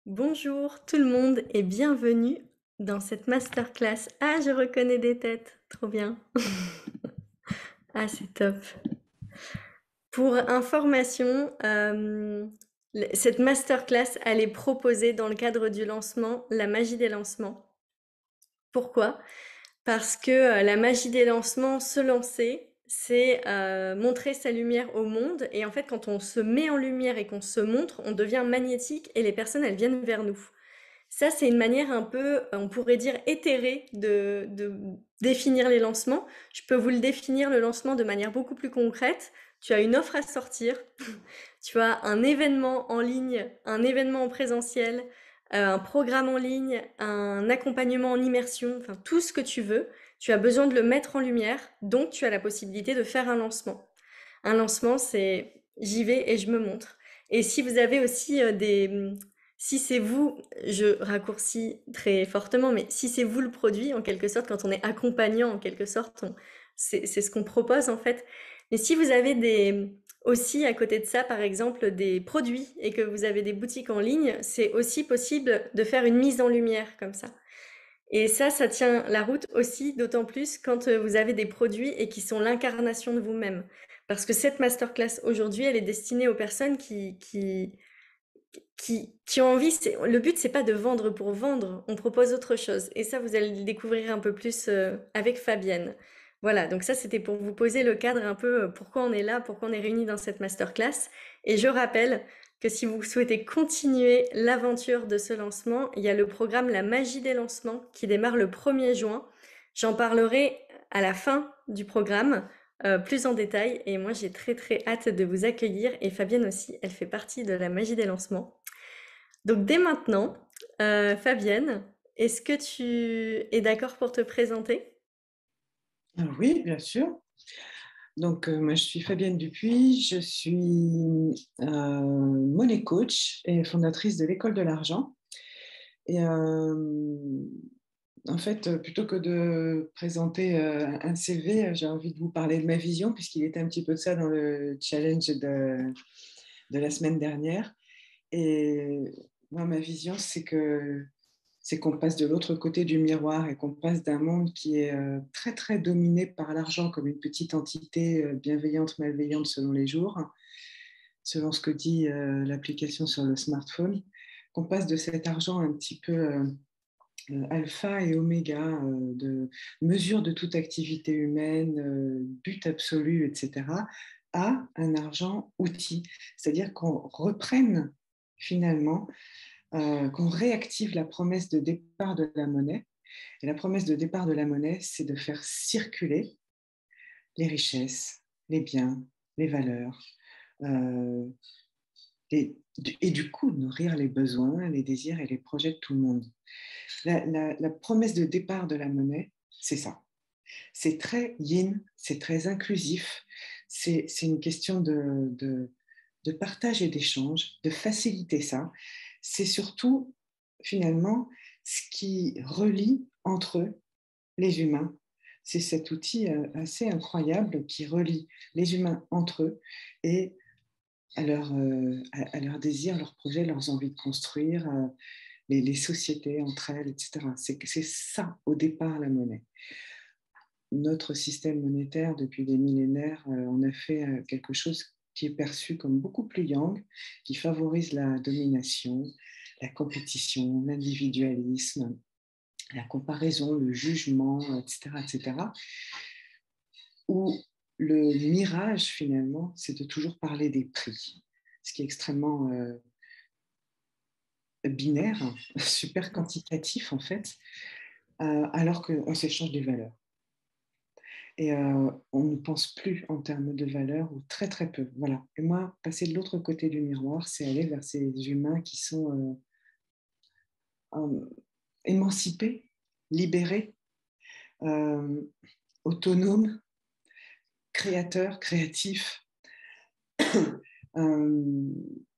Bonjour tout le monde et bienvenue dans cette masterclass. Ah, je reconnais des têtes, trop bien. Ah, c'est top. Pour information, cette masterclass, elle est proposée dans le cadre du lancement La magie des lancements. Pourquoi? Parce que la magie des lancements, se lancer, c'est montrer sa lumière au monde. Et en fait, quand on se met en lumière et qu'on se montre, on devient magnétique et les personnes, elles viennent vers nous. Ça, c'est une manière un peu, on pourrait dire, éthérée de définir les lancements. Je peux vous le définir, le lancement, de manière beaucoup plus concrète. Tu as une offre à sortir, tu as un événement en ligne, un événement en présentiel, un programme en ligne, un accompagnement en immersion, enfin tout ce que tu veux. Tu as besoin de le mettre en lumière, donc tu as la possibilité de faire un lancement. Un lancement, c'est j'y vais et je me montre. Et si vous avez aussi si c'est vous, je raccourcis très fortement, mais si c'est vous le produit, en quelque sorte, quand on est accompagnant, en quelque sorte, c'est ce qu'on propose en fait. Mais si vous avez aussi à côté de ça, par exemple, des produits et que vous avez des boutiques en ligne, c'est aussi possible de faire une mise en lumière comme ça. Et ça tient la route aussi, d'autant plus quand vous avez des produits et qui sont l'incarnation de vous-même. Parce que cette masterclass aujourd'hui, elle est destinée aux personnes qui ont envie. Le but, c'est pas de vendre pour vendre. On propose autre chose. Et ça, vous allez le découvrir un peu plus avec Fabienne. Voilà. Donc ça, c'était pour vous poser le cadre un peu pourquoi on est là, pourquoi on est réunis dans cette masterclass. Et je rappelle que si vous souhaitez continuer l'aventure de ce lancement, il y a le programme La magie des lancements qui démarre le 1er juin. J'en parlerai à la fin du programme plus en détail. Et moi, j'ai très très hâte de vous accueillir. Et Fabienne aussi, elle fait partie de la magie des lancements. Donc dès maintenant, Fabienne, est-ce que tu es d'accord pour te présenter? Oui, bien sûr. Donc, moi, je suis Fabienne Dupuis, je suis money coach et fondatrice de l'École de l'argent. Et en fait, plutôt que de présenter un CV, j'ai envie de vous parler de ma vision, puisqu'il était un petit peu de ça dans le challenge de la semaine dernière. Et moi, ma vision, c'est qu'on passe de l'autre côté du miroir et qu'on passe d'un monde qui est très, très dominé par l'argent comme une petite entité bienveillante, malveillante selon les jours, selon ce que dit l'application sur le smartphone, qu'on passe de cet argent un petit peu alpha et oméga, de mesure de toute activité humaine, but absolu, etc., à un argent outil. C'est-à-dire qu'on reprenne finalement qu'on réactive la promesse de départ de la monnaie. Et la promesse de départ de la monnaie, c'est de faire circuler les richesses, les biens, les valeurs, euh, et du coup nourrir les besoins, les désirs et les projets de tout le monde. La promesse de départ de la monnaie, c'est ça. C'est très yin, c'est très inclusif, c'est une question de partage et d'échange, de faciliter ça. C'est surtout, finalement, ce qui relie entre eux les humains. C'est cet outil assez incroyable qui relie les humains entre eux et à leur désir, leurs projets, leurs envies de construire, les sociétés entre elles, etc. C'est ça, au départ, la monnaie. Notre système monétaire, depuis des millénaires, on a fait quelque chose qui est perçu comme beaucoup plus yang, qui favorise la domination, la compétition, l'individualisme, la comparaison, le jugement, etc., etc., où le mirage, finalement, c'est de toujours parler des prix, ce qui est extrêmement binaire, super quantitatif, en fait, alors qu'on s'échange des valeurs. Et on ne pense plus en termes de valeur ou très très peu. Voilà. Et moi, passer de l'autre côté du miroir, c'est aller vers ces humains qui sont émancipés, libérés, euh, autonomes, créateurs, créatifs, euh,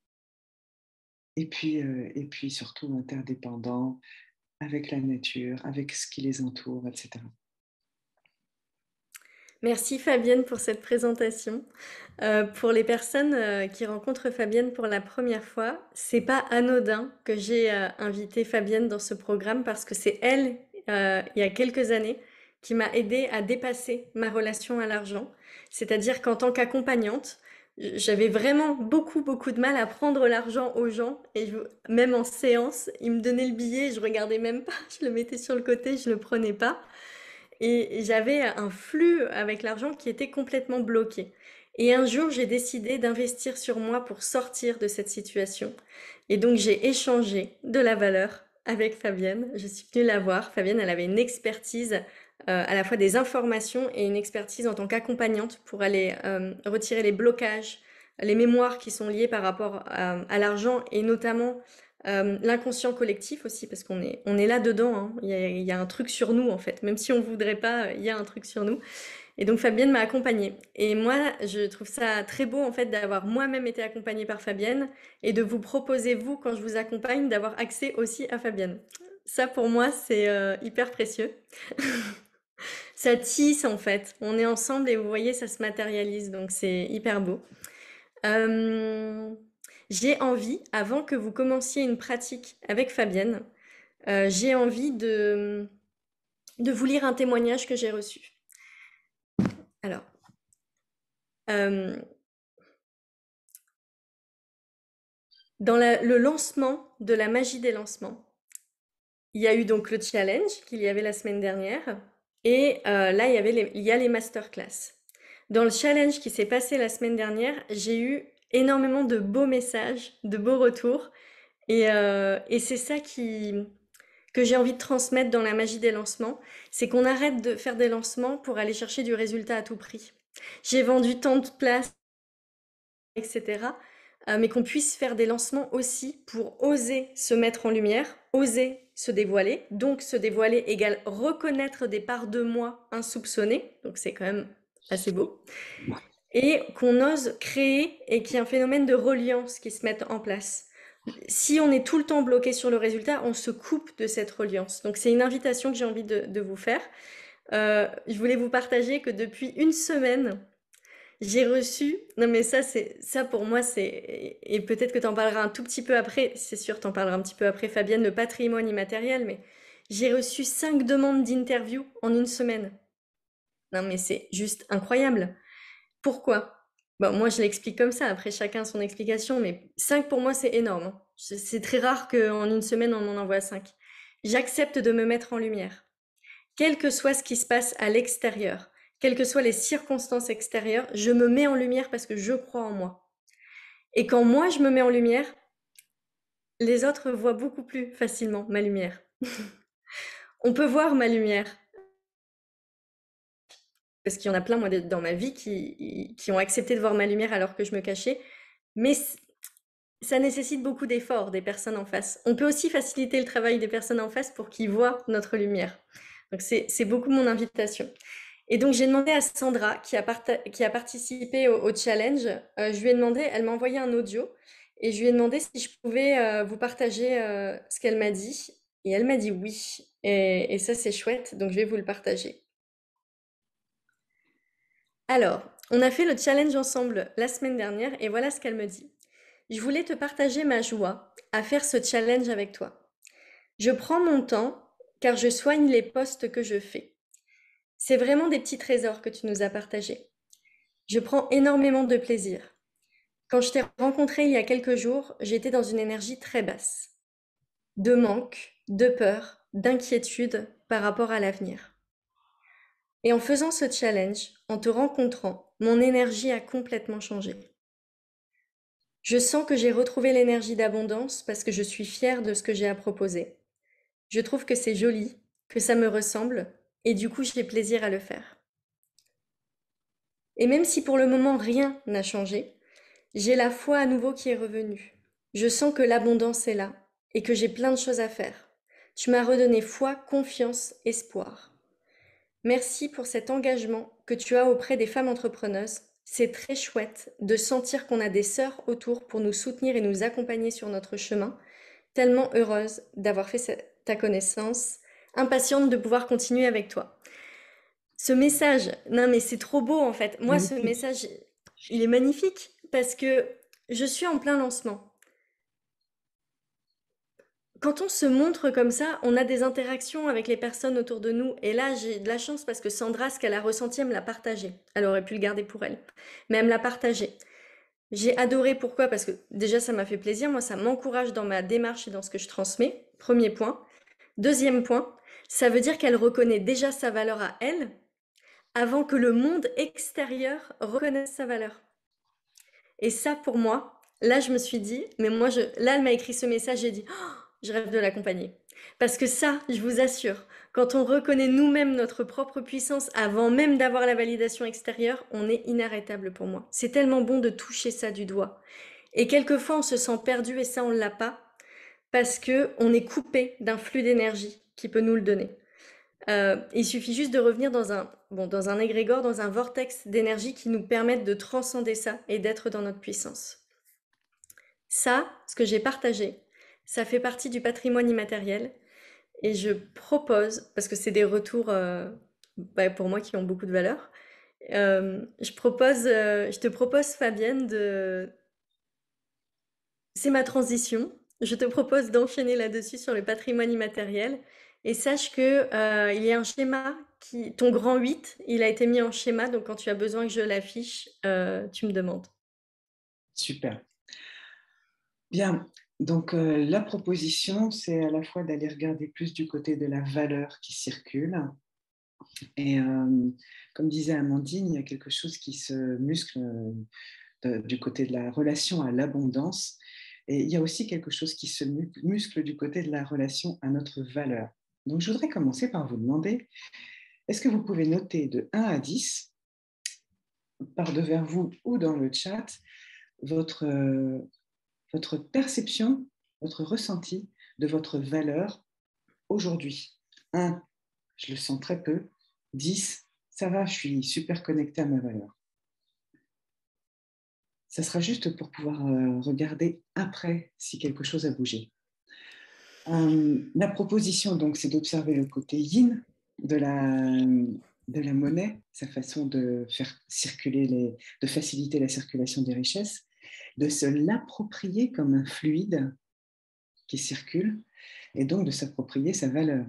et puis surtout interdépendants avec la nature, avec ce qui les entoure, etc. Merci Fabienne pour cette présentation. Pour les personnes qui rencontrent Fabienne pour la première fois, c'est pas anodin que j'ai invité Fabienne dans ce programme parce que c'est elle, il y a quelques années, qui m'a aidée à dépasser ma relation à l'argent. C'est-à-dire qu'en tant qu'accompagnante, j'avais vraiment beaucoup de mal à prendre l'argent aux gens et même en séance, ils me donnaient le billet, je regardais même pas, je le mettais sur le côté, je le prenais pas. Et j'avais un flux avec l'argent qui était complètement bloqué. Et un jour, j'ai décidé d'investir sur moi pour sortir de cette situation. Et donc, j'ai échangé de la valeur avec Fabienne. Je suis venue la voir. Fabienne, elle avait une expertise, à la fois des informations et une expertise en tant qu'accompagnante pour aller retirer les blocages, les mémoires qui sont liées par rapport à l'argent et notamment l'inconscient collectif aussi, parce on est là-dedans, hein. Il y a un truc sur nous, en fait. Même si on voudrait pas, il y a un truc sur nous. Et donc, Fabienne m'a accompagnée. Et moi, je trouve ça très beau, en fait, d'avoir moi-même été accompagnée par Fabienne et de vous proposer, vous, quand je vous accompagne, d'avoir accès aussi à Fabienne. Ça, pour moi, c'est hyper précieux. Ça tisse, en fait. On est ensemble et vous voyez, ça se matérialise. Donc, c'est hyper beau. Euh, j'ai envie, avant que vous commenciez une pratique avec Fabienne, j'ai envie de vous lire un témoignage que j'ai reçu. Alors, euh, dans le lancement de la magie des lancements, il y a eu donc le challenge qu'il y avait la semaine dernière, et là, il y a les masterclass. Dans le challenge qui s'est passé la semaine dernière, j'ai eu énormément de beaux messages, de beaux retours, et c'est ça que j'ai envie de transmettre dans la magie des lancements, c'est qu'on arrête de faire des lancements pour aller chercher du résultat à tout prix. J'ai vendu tant de places, etc. Mais qu'on puisse faire des lancements aussi pour oser se mettre en lumière, oser se dévoiler. Donc se dévoiler égale reconnaître des parts de moi insoupçonnées. Donc c'est quand même assez beau. Et qu'on ose créer et qu'il y ait un phénomène de reliance qui se mette en place. Si on est tout le temps bloqué sur le résultat, on se coupe de cette reliance. Donc c'est une invitation que j'ai envie de vous faire. Je voulais vous partager que depuis une semaine, j'ai reçu, non mais ça pour moi et peut-être que tu en parleras un tout petit peu après, c'est sûr tu en parleras un petit peu après Fabienne, le patrimoine immatériel, mais j'ai reçu 5 demandes d'interview en une semaine. Non mais c'est juste incroyable. Pourquoi? Bon, moi je l'explique comme ça, après chacun son explication, mais 5 pour moi c'est énorme, hein. C'est très rare qu'en une semaine on m'en envoie 5. J'accepte de me mettre en lumière. Quel que soit ce qui se passe à l'extérieur, quelles que soient les circonstances extérieures, je me mets en lumière parce que je crois en moi. Et quand moi je me mets en lumière, les autres voient beaucoup plus facilement ma lumière. On peut voir ma lumière. Parce qu'il y en a plein, moi, dans ma vie qui ont accepté de voir ma lumière alors que je me cachais. Mais ça nécessite beaucoup d'efforts des personnes en face. On peut aussi faciliter le travail des personnes en face pour qu'ils voient notre lumière. Donc c'est beaucoup mon invitation. Et donc j'ai demandé à Sandra, qui a participé au challenge, je lui ai demandé, elle m'a envoyé un audio, et je lui ai demandé si je pouvais vous partager ce qu'elle m'a dit. Et elle m'a dit oui. Et ça c'est chouette, donc je vais vous le partager. Alors, on a fait le challenge ensemble la semaine dernière, et voilà ce qu'elle me dit. Je voulais te partager ma joie à faire ce challenge avec toi. Je prends mon temps car je soigne les postes que je fais. C'est vraiment des petits trésors que tu nous as partagés. Je prends énormément de plaisir. Quand je t'ai rencontré il y a quelques jours, j'étais dans une énergie très basse. De manque, de peur, d'inquiétude par rapport à l'avenir. Et en faisant ce challenge, en te rencontrant, mon énergie a complètement changé. Je sens que j'ai retrouvé l'énergie d'abondance parce que je suis fière de ce que j'ai à proposer. Je trouve que c'est joli, que ça me ressemble, et du coup j'ai plaisir à le faire. Et même si pour le moment rien n'a changé, j'ai la foi à nouveau qui est revenue. Je sens que l'abondance est là et que j'ai plein de choses à faire. Tu m'as redonné foi, confiance, espoir. Merci pour cet engagement que tu as auprès des femmes entrepreneuses. C'est très chouette de sentir qu'on a des sœurs autour pour nous soutenir et nous accompagner sur notre chemin. Tellement heureuse d'avoir fait ta connaissance, impatiente de pouvoir continuer avec toi. Ce message, non mais c'est trop beau en fait. Moi, ce Magnifique. message, il est magnifique parce que je suis en plein lancement. Quand on se montre comme ça, on a des interactions avec les personnes autour de nous. Et là, j'ai de la chance parce que Sandra, ce qu'elle a ressenti, elle me l'a partagé. Elle aurait pu le garder pour elle, mais elle me l'a partagé. J'ai adoré, pourquoi? Parce que déjà, ça m'a fait plaisir. Moi, ça m'encourage dans ma démarche et dans ce que je transmets. Premier point. Deuxième point, ça veut dire qu'elle reconnaît déjà sa valeur à elle avant que le monde extérieur reconnaisse sa valeur. Et ça, pour moi, là, je me suis dit, mais moi, là, elle m'a écrit ce message, j'ai dit, oh, je rêve de l'accompagner. Parce que ça, je vous assure, quand on reconnaît nous-mêmes notre propre puissance avant même d'avoir la validation extérieure, on est inarrêtable pour moi. C'est tellement bon de toucher ça du doigt. Et quelquefois, on se sent perdu et ça, on l'a pas parce que on est coupé d'un flux d'énergie qui peut nous le donner. Il suffit juste de revenir dans un égrégore, dans un vortex d'énergie qui nous permette de transcender ça et d'être dans notre puissance. Ça, ce que j'ai partagé, ça fait partie du patrimoine immatériel et je propose, parce que c'est des retours pour moi qui ont beaucoup de valeur, je te propose Fabienne c'est ma transition. Je te propose d'enchaîner là-dessus sur le patrimoine immatériel. Et sache que il y a un schéma ton grand 8, il a été mis en schéma, donc quand tu as besoin que je l'affiche, tu me demandes. Super. Bien. Donc, la proposition, c'est à la fois d'aller regarder plus du côté de la valeur qui circule. Et comme disait Amandine, il y a quelque chose qui se muscle du côté de la relation à l'abondance. Et il y a aussi quelque chose qui se muscle du côté de la relation à notre valeur. Donc, je voudrais commencer par vous demander, est-ce que vous pouvez noter de 1 à 10, par devers vous ou dans le chat, votre, votre perception, votre ressenti de votre valeur aujourd'hui? 1, je le sens très peu. 10, ça va, je suis super connectée à ma valeur. Ça sera juste pour pouvoir regarder après si quelque chose a bougé. La proposition, donc, c'est d'observer le côté yin de la monnaie, sa façon de faire circuler de faciliter la circulation des richesses, de se l'approprier comme un fluide qui circule et donc de s'approprier sa valeur.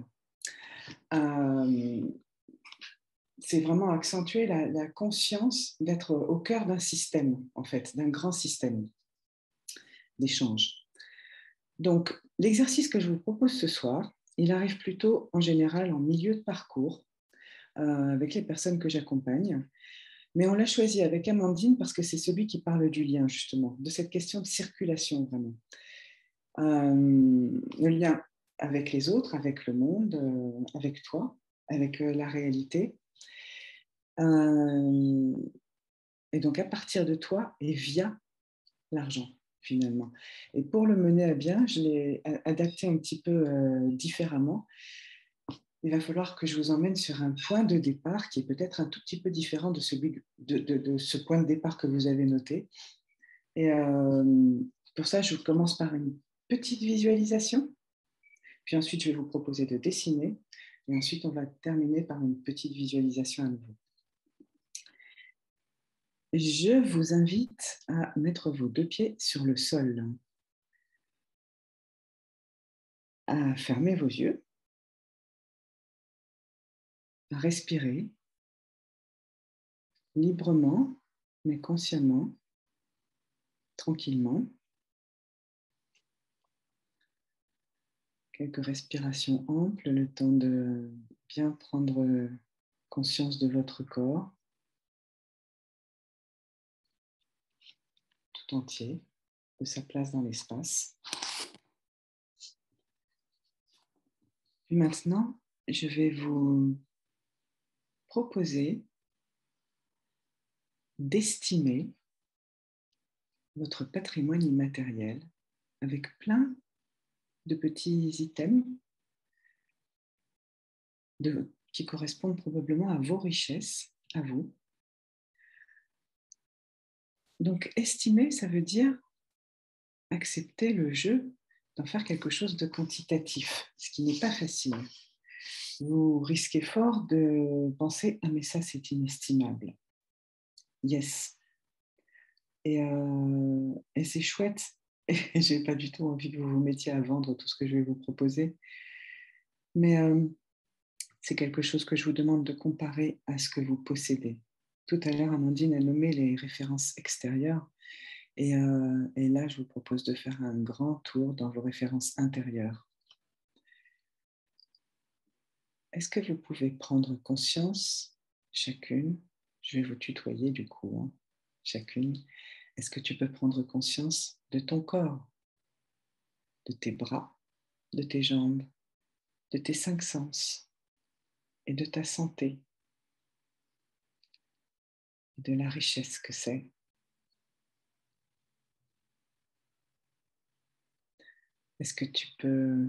C'est vraiment accentuer la conscience d'être au cœur d'un système, en fait, d'un grand système d'échange. Donc, l'exercice que je vous propose ce soir, il arrive plutôt en général en milieu de parcours avec les personnes que j'accompagne. Mais on l'a choisi avec Amandine parce que c'est celui qui parle du lien, justement, de cette question de circulation, vraiment. Le lien avec les autres, avec le monde, avec toi, avec la réalité. Et donc, à partir de toi et via l'argent, finalement. Et pour le mener à bien, je l'ai adapté un petit peu différemment. Il va falloir que je vous emmène sur un point de départ qui est peut-être un tout petit peu différent de celui de ce point de départ que vous avez noté. Et pour ça, je commence par une petite visualisation. Puis ensuite, je vais vous proposer de dessiner. Et ensuite, on va terminer par une petite visualisation à nouveau. Je vous invite à mettre vos 2 pieds sur le sol, à fermer vos yeux, à respirer librement, mais consciemment, tranquillement. Quelques respirations amples, le temps de bien prendre conscience de votre corps tout entier, de sa place dans l'espace. Puis maintenant, je vais vous proposer d'estimer votre patrimoine immatériel avec plein de petits items qui correspondent probablement à vos richesses, à vous. Donc, estimer, ça veut dire accepter le jeu d'en faire quelque chose de quantitatif, ce qui n'est pas facile. vous risquez fort de penser « Ah, mais ça, c'est inestimable. » Yes. Et c'est chouette. Et je n'ai pas du tout envie que vous vous mettiez à vendre tout ce que je vais vous proposer. Mais c'est quelque chose que je vous demande de comparer à ce que vous possédez. Tout à l'heure, Amandine a nommé les références extérieures. Et là, je vous propose de faire un grand tour dans vos références intérieures. Est-ce que vous pouvez prendre conscience, chacune, je vais vous tutoyer du coup, hein, chacune, est-ce que tu peux prendre conscience de ton corps, de tes bras, de tes jambes, de tes 5 sens et de ta santé, de la richesse que c'est? Est-ce que tu peux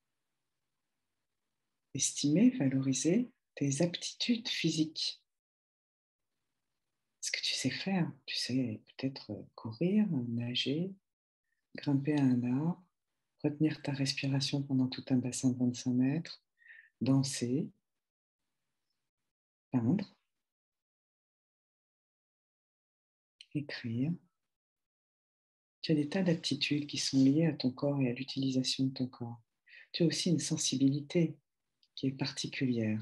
estimer, valoriser tes aptitudes physiques? Ce que tu sais faire, tu sais peut-être courir, nager, grimper à un arbre, retenir ta respiration pendant tout un bassin de 25 mètres, danser, peindre, écrire. Tu as des tas d'aptitudes qui sont liées à ton corps et à l'utilisation de ton corps. Tu as aussi une sensibilité qui est particulière.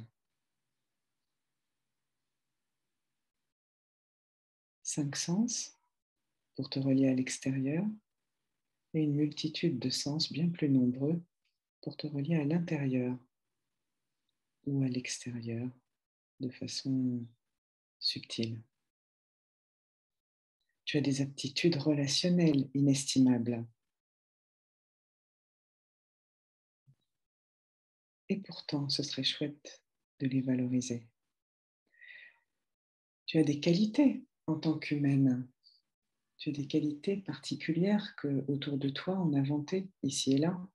5 sens pour te relier à l'extérieur et une multitude de sens bien plus nombreux pour te relier à l'intérieur ou à l'extérieur de façon subtile. Tu as des aptitudes relationnelles inestimables. Et pourtant, ce serait chouette de les valoriser. Tu as des qualités en tant qu'humaine. Tu as des qualités particulières que autour de toi, on a inventées ici et là.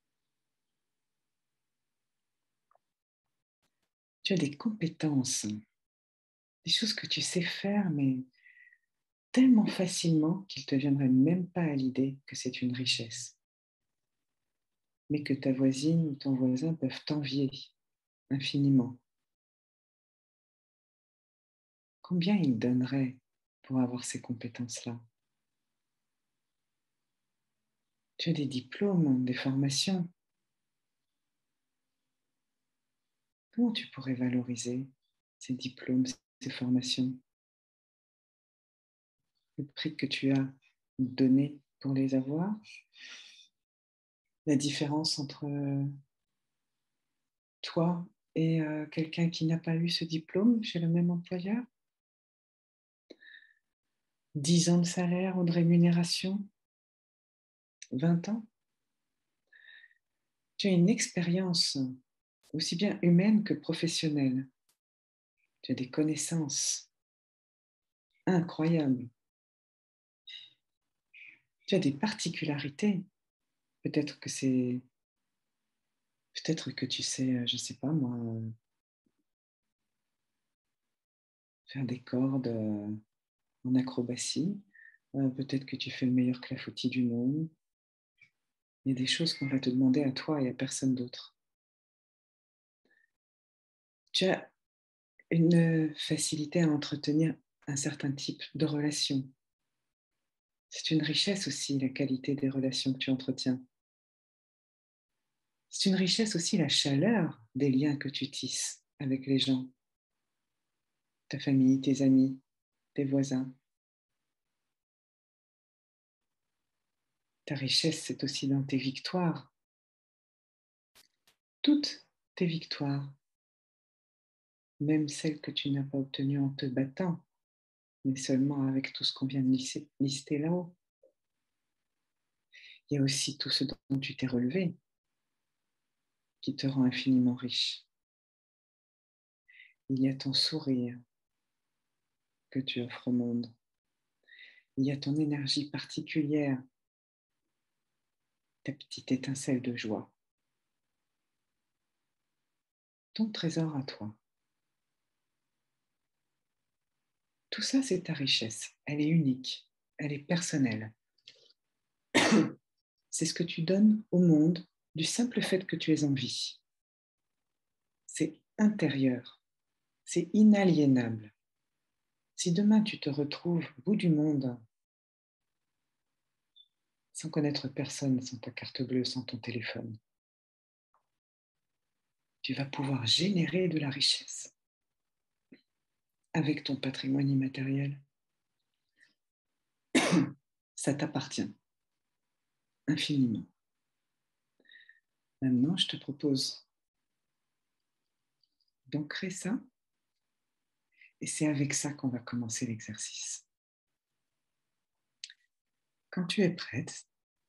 Tu as des compétences, des choses que tu sais faire, mais tellement facilement qu'il ne te viendrait même pas à l'idée que c'est une richesse, mais que ta voisine ou ton voisin peuvent t'envier infiniment. Combien ils donneraient pour avoir ces compétences-là? Tu as des diplômes, des formations. Comment tu pourrais valoriser ces diplômes, ces formations? Le prix que tu as donné pour les avoir? La différence entre toi et quelqu'un qui n'a pas eu ce diplôme chez le même employeur? 10 ans de salaire ou de rémunération? 20 ans? Tu as une expérience aussi bien humaine que professionnelle. Tu as des connaissances incroyables. Tu as des particularités. Peut-être que c'est... Peut-être que tu sais, je ne sais pas moi, faire des cordes en acrobatie. Peut-être que tu fais le meilleur clafoutis du monde. Il y a des choses qu'on va te demander à toi et à personne d'autre. Tu as une facilité à entretenir un certain type de relation. C'est une richesse aussi, la qualité des relations que tu entretiens. C'est une richesse aussi, la chaleur des liens que tu tisses avec les gens, ta famille, tes amis, tes voisins. Ta richesse, c'est aussi dans tes victoires. Toutes tes victoires, même celles que tu n'as pas obtenues en te battant, mais seulement avec tout ce qu'on vient de lister là-haut. Il y a aussi tout ce dont tu t'es relevé, qui te rend infiniment riche. Il y a ton sourire que tu offres au monde. Il y a ton énergie particulière, ta petite étincelle de joie. Ton trésor à toi. Tout ça, c'est ta richesse. Elle est unique, elle est personnelle. C'est ce que tu donnes au monde du simple fait que tu es en vie. c'est intérieur, c'est inaliénable. Si demain tu te retrouves au bout du monde, sans connaître personne, sans ta carte bleue, sans ton téléphone, tu vas pouvoir générer de la richesse avec ton patrimoine immatériel. Ça t'appartient infiniment. Maintenant, je te propose d'ancrer ça et c'est avec ça qu'on va commencer l'exercice. Quand tu es prête,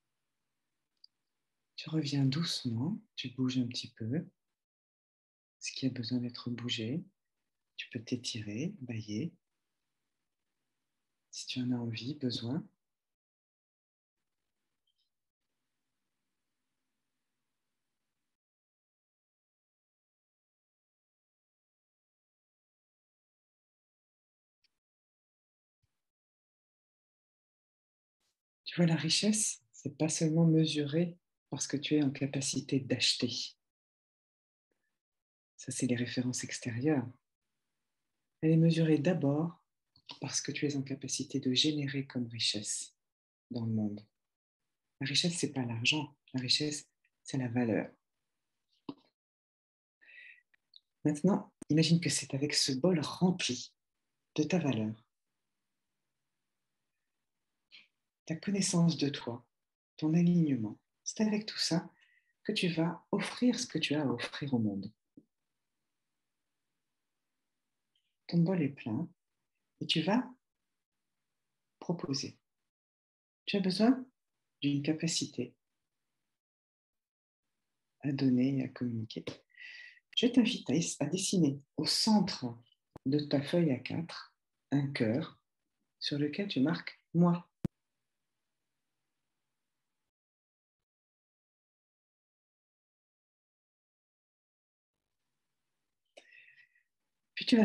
tu reviens doucement, tu bouges un petit peu, ce qui a besoin d'être bougé. Tu peux t'étirer, bâiller, si tu en as envie, besoin. Tu vois, la richesse, c'est pas seulement mesuré parce que tu es en capacité d'acheter. Ça, c'est les références extérieures. Elle est mesurée d'abord parce que tu es en capacité de générer comme richesse dans le monde. La richesse, c'est pas l'argent. La richesse, c'est la valeur. Maintenant, imagine que c'est avec ce bol rempli de ta valeur, ta connaissance de toi, ton alignement. C'est avec tout ça que tu vas offrir ce que tu as à offrir au monde. Ton bol est plein et tu vas proposer. Tu as besoin d'une capacité à donner et à communiquer. Je t'invite à dessiner au centre de ta feuille A4 un cœur sur lequel tu marques moi. Puis tu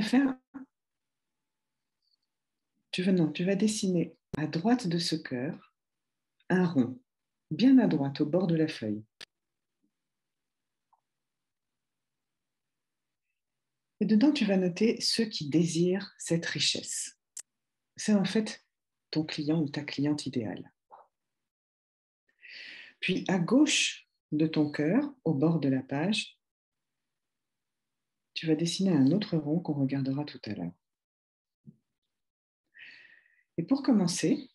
vas dessiner à droite de ce cœur un rond, bien à droite au bord de la feuille. Et dedans, tu vas noter ceux qui désirent cette richesse. C'est en fait ton client ou ta cliente idéale. Puis à gauche de ton cœur, au bord de la page, tu vas dessiner un autre rond qu'on regardera tout à l'heure. Et pour commencer,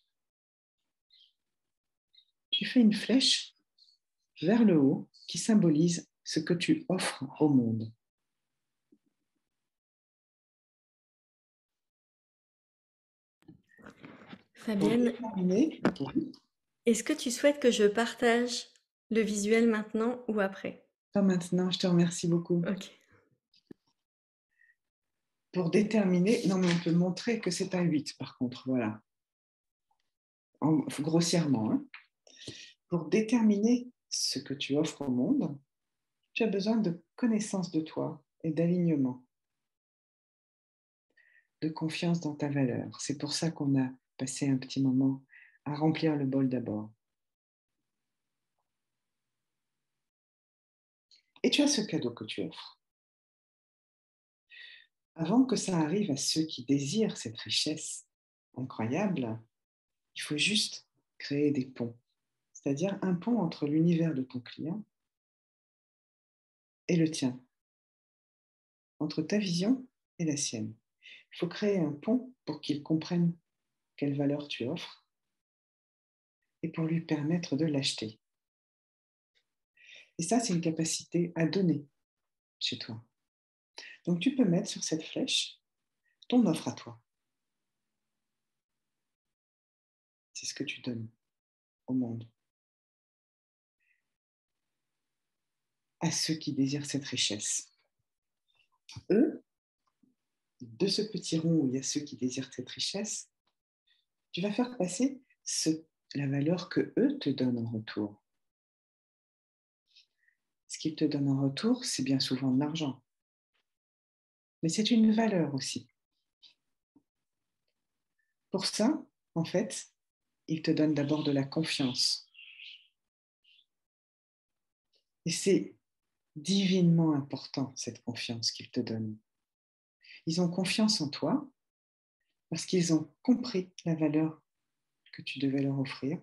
tu fais une flèche vers le haut qui symbolise ce que tu offres au monde. Fabienne, est-ce que tu souhaites que je partage le visuel maintenant ou après? Pas maintenant, je te remercie beaucoup. Ok. Pour déterminer, non mais on peut montrer que c'est un 8 par contre, voilà. Grossièrement. Hein. Pour déterminer ce que tu offres au monde, tu as besoin de connaissance de toi et d'alignement, de confiance dans ta valeur. C'est pour ça qu'on a passé un petit moment à remplir le bol d'abord. Et tu as ce cadeau que tu offres. Avant que ça arrive à ceux qui désirent cette richesse incroyable, il faut juste créer des ponts, c'est-à-dire un pont entre l'univers de ton client et le tien, entre ta vision et la sienne. Il faut créer un pont pour qu'il comprenne quelle valeur tu offres et pour lui permettre de l'acheter. Et ça, c'est une capacité à donner chez toi. Donc, tu peux mettre sur cette flèche ton offre à toi. C'est ce que tu donnes au monde. À ceux qui désirent cette richesse. Eux, de ce petit rond où il y a ceux qui désirent cette richesse, tu vas faire passer la valeur que eux te donnent en retour. Ce qu'ils te donnent en retour, c'est bien souvent de l'argent. Mais c'est une valeur aussi. Pour ça, en fait, ils te donnent d'abord de la confiance. Et c'est divinement important, cette confiance qu'ils te donnent. Ils ont confiance en toi parce qu'ils ont compris la valeur que tu devais leur offrir.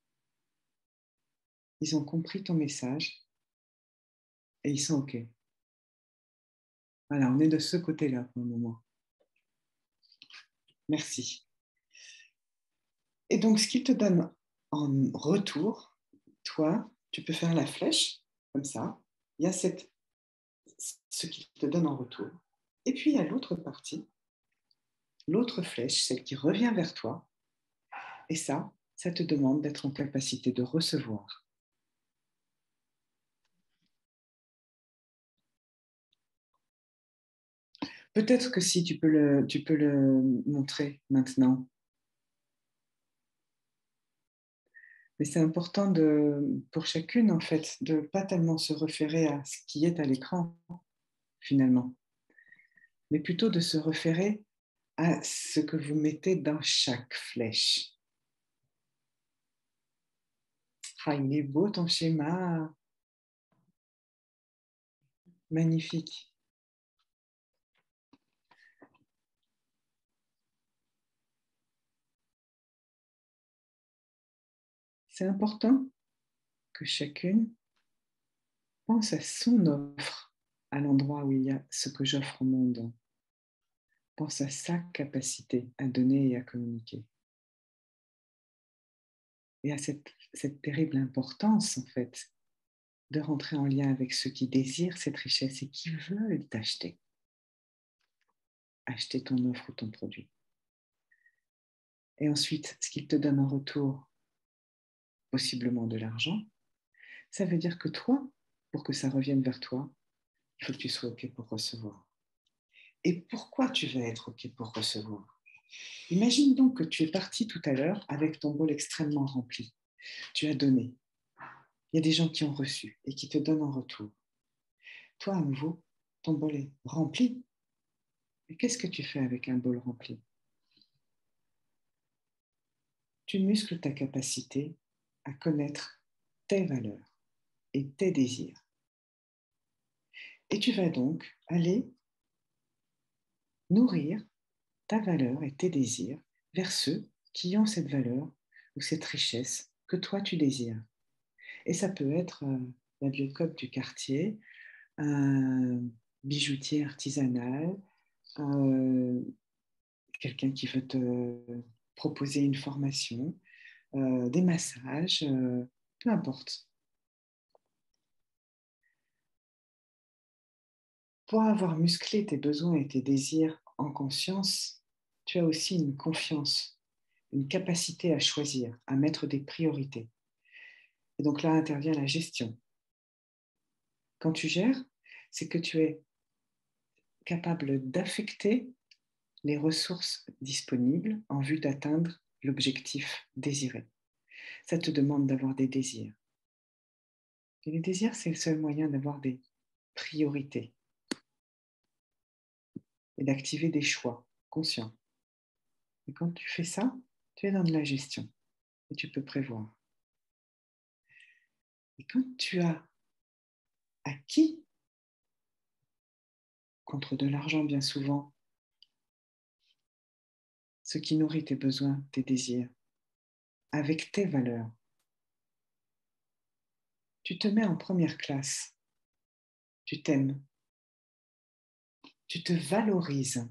Ils ont compris ton message et ils sont OK. Voilà, on est de ce côté-là pour le moment. Merci. Et donc, ce qu'ils te donnent en retour, toi, tu peux faire la flèche, comme ça. Il y a ce qu'ils te donnent en retour. Et puis, il y a l'autre partie, l'autre flèche, celle qui revient vers toi. Et ça te demande d'être en capacité de recevoir. Peut-être que si tu peux le montrer maintenant. Mais c'est important pour chacune, en fait, de ne pas tellement se référer à ce qui est à l'écran, finalement, mais plutôt de se référer à ce que vous mettez dans chaque flèche. Ah, il est beau ton schéma. Magnifique. C'est important que chacune pense à son offre, à l'endroit où il y a ce que j'offre au monde. Pense à sa capacité à donner et à communiquer. Et à cette terrible importance, en fait, de rentrer en lien avec ceux qui désirent cette richesse et qui veulent t'acheter. Acheter ton offre ou ton produit. Et ensuite, ce qu'ils te donnent en retour, possiblement de l'argent, ça veut dire que toi, pour que ça revienne vers toi, il faut que tu sois OK pour recevoir. Et pourquoi tu vas être OK pour recevoir? Imagine donc que tu es parti tout à l'heure avec ton bol extrêmement rempli. Tu as donné. Il y a des gens qui ont reçu et qui te donnent en retour. Toi, à nouveau, ton bol est rempli. Mais qu'est-ce que tu fais avec un bol rempli? Tu muscles ta capacité à connaître tes valeurs et tes désirs. Et tu vas donc aller nourrir ta valeur et tes désirs vers ceux qui ont cette valeur ou cette richesse que toi tu désires. Et ça peut être la biocope du quartier, un bijoutier artisanal, quelqu'un qui veut te proposer une formation, des massages, peu importe. Pour avoir musclé tes besoins et tes désirs en conscience, tu as aussi une confiance, une capacité à choisir, à mettre des priorités. Et donc là intervient la gestion. Quand tu gères, c'est que tu es capable d'affecter les ressources disponibles en vue d'atteindre l'objectif désiré. Ça te demande d'avoir des désirs. Et les désirs, c'est le seul moyen d'avoir des priorités et d'activer des choix conscients. Et quand tu fais ça, tu es dans de la gestion et tu peux prévoir. Et quand tu as acquis, contre de l'argent bien souvent, ce qui nourrit tes besoins, tes désirs, avec tes valeurs, tu te mets en première classe, tu t'aimes, tu te valorises.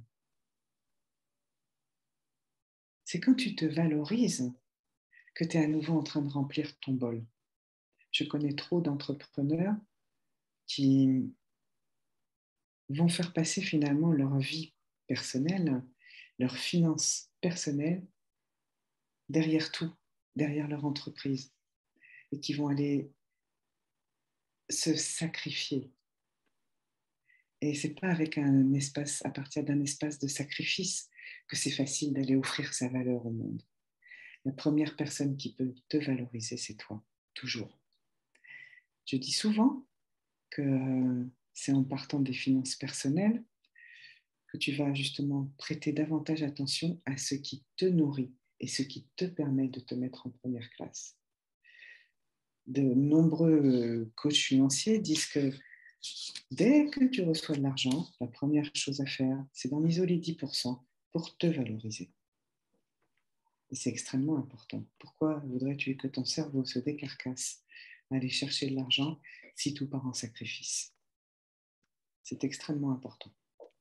C'est quand tu te valorises que tu es à nouveau en train de remplir ton bol. Je connais trop d'entrepreneurs qui vont faire passer finalement leur vie personnelle, leurs finances personnelles derrière tout, derrière leur entreprise, et qui vont aller se sacrifier. Et c'est pas avec un espace, à partir d'un espace de sacrifice, que c'est facile d'aller offrir sa valeur au monde. La première personne qui peut te valoriser, c'est toi, toujours. Je dis souvent que c'est en partant des finances personnelles que tu vas justement prêter davantage attention à ce qui te nourrit et ce qui te permet de te mettre en première classe. De nombreux coachs financiers disent que Dès que tu reçois de l'argent, la première chose à faire, c'est d'en isoler 10% pour te valoriser. Et c'est extrêmement important. Pourquoi voudrais-tu que ton cerveau se décarcasse à aller chercher de l'argent si tout part en sacrifice? C'est extrêmement important.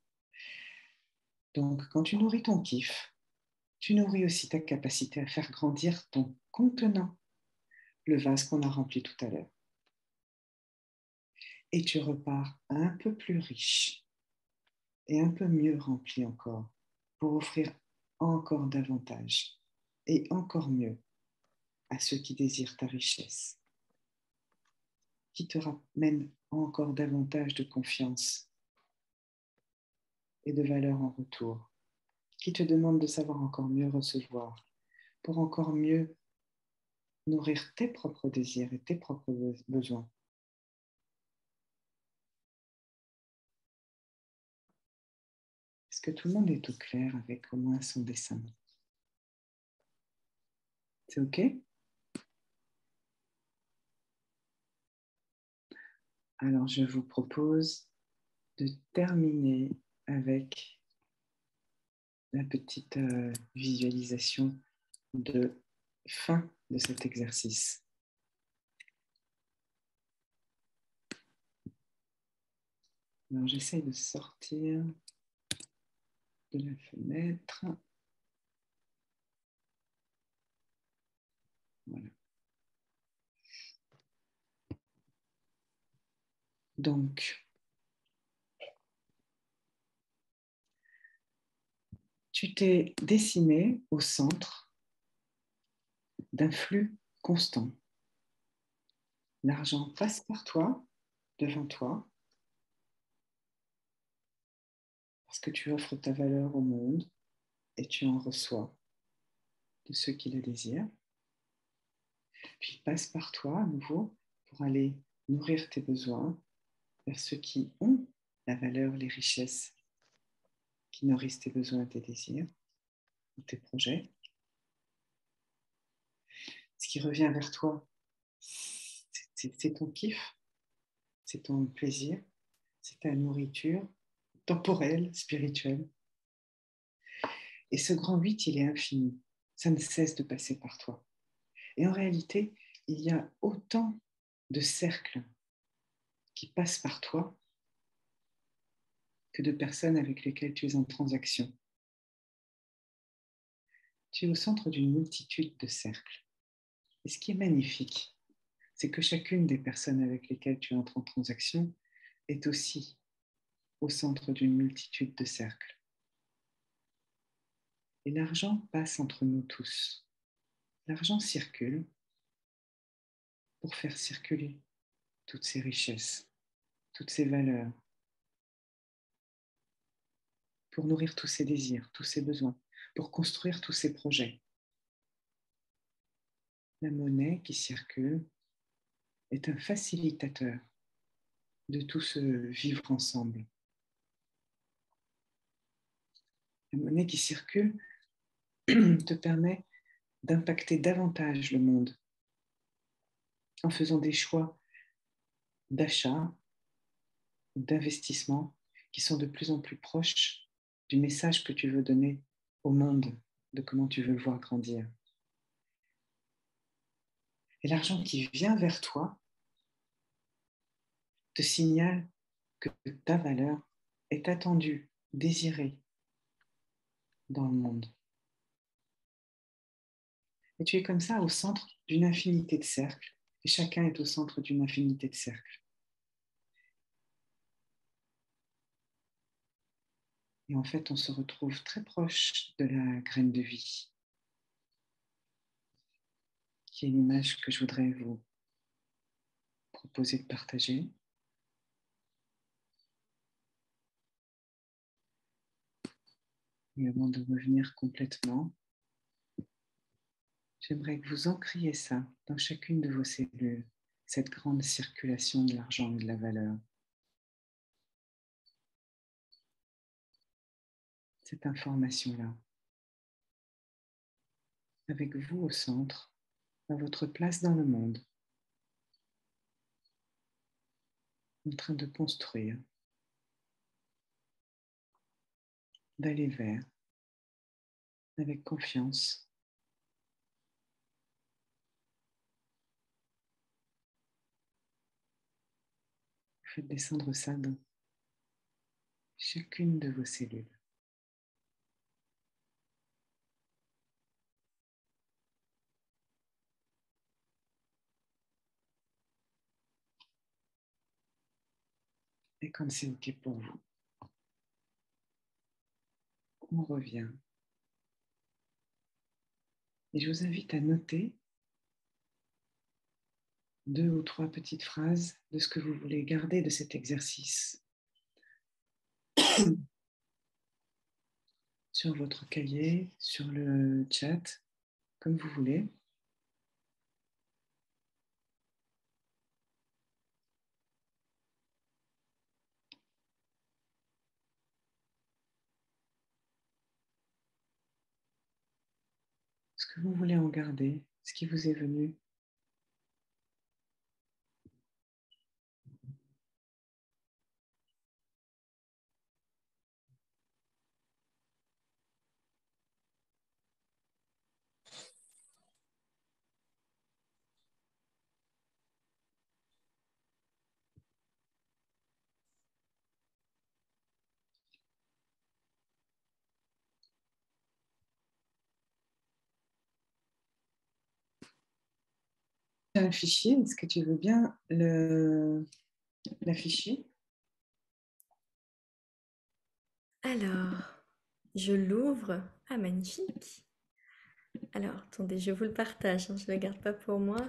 Donc, quand tu nourris ton kiff, tu nourris aussi ta capacité à faire grandir ton contenant, le vase qu'on a rempli tout à l'heure. Et tu repars un peu plus riche et un peu mieux rempli encore pour offrir encore davantage et encore mieux à ceux qui désirent ta richesse, qui te ramènent encore davantage de confiance et de valeur en retour, qui te demandent de savoir encore mieux recevoir pour encore mieux nourrir tes propres désirs et tes propres besoins. Est-ce que tout le monde est au clair avec au moins son dessin? C'est OK? Alors, je vous propose de terminer avec la petite visualisation de fin de cet exercice. Alors, j'essaye de sortir de la fenêtre. Voilà. Donc, tu t'es dessiné au centre d'un flux constant. L'argent passe par toi, devant toi, parce que tu offres ta valeur au monde et tu en reçois de ceux qui le désirent. Puis il passe par toi à nouveau pour aller nourrir tes besoins vers ceux qui ont la valeur, les richesses qui nourrissent tes besoins et tes désirs ou tes projets. Ce qui revient vers toi, c'est ton kiff, c'est ton plaisir, c'est ta nourriture temporelle, spirituelle. Et ce grand 8, il est infini. Ça ne cesse de passer par toi. Et en réalité, il y a autant de cercles qui passent par toi que de personnes avec lesquelles tu es en transaction. Tu es au centre d'une multitude de cercles. Et ce qui est magnifique, c'est que chacune des personnes avec lesquelles tu entres en transaction est aussi au centre d'une multitude de cercles. Et l'argent passe entre nous tous. L'argent circule pour faire circuler toutes ces richesses, toutes ces valeurs, pour nourrir tous ces désirs, tous ces besoins, pour construire tous ces projets. La monnaie qui circule est un facilitateur de tout ce vivre ensemble. La monnaie qui circule te permet d'impacter davantage le monde en faisant des choix d'achat ou d'investissement qui sont de plus en plus proches du message que tu veux donner au monde, de comment tu veux le voir grandir. Et l'argent qui vient vers toi te signale que ta valeur est attendue, désirée dans le monde. Et tu es comme ça au centre d'une infinité de cercles, et chacun est au centre d'une infinité de cercles. Et en fait, on se retrouve très proche de la graine de vie, qui est l'image que je voudrais vous proposer de partager. Et avant de revenir complètement, j'aimerais que vous ancriez ça dans chacune de vos cellules, cette grande circulation de l'argent et de la valeur. Cette information-là, avec vous au centre, à votre place dans le monde. en train de construire, d'aller vers, avec confiance. Faites descendre ça dans chacune de vos cellules. Et quand c'est OK pour vous, on revient. Et je vous invite à noter 2 ou 3 petites phrases de ce que vous voulez garder de cet exercice sur votre cahier, sur le chat, comme vous voulez. Ce que vous voulez en garder, ce qui vous est venu. Un fichier, est-ce que tu veux bien l'afficher? Alors, je l'ouvre. Ah, magnifique. Alors, attendez, je vous le partage, hein, je ne le garde pas pour moi.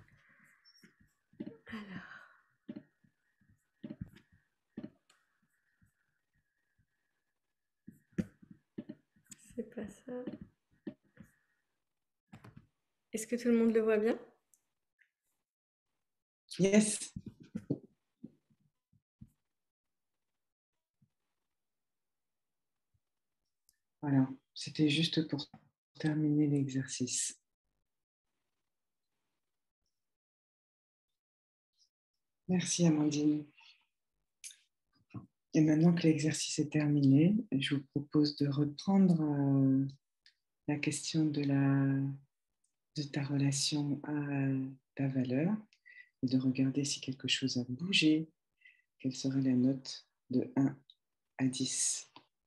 Alors, c'est pas ça. Est-ce que tout le monde le voit bien? Yes. Voilà, c'était juste pour terminer l'exercice. Merci Amandine. Et maintenant que l'exercice est terminé, je vous propose de reprendre la question de ta relation à ta valeur et de regarder si quelque chose a bougé. Quelle serait la note de 1 à 10?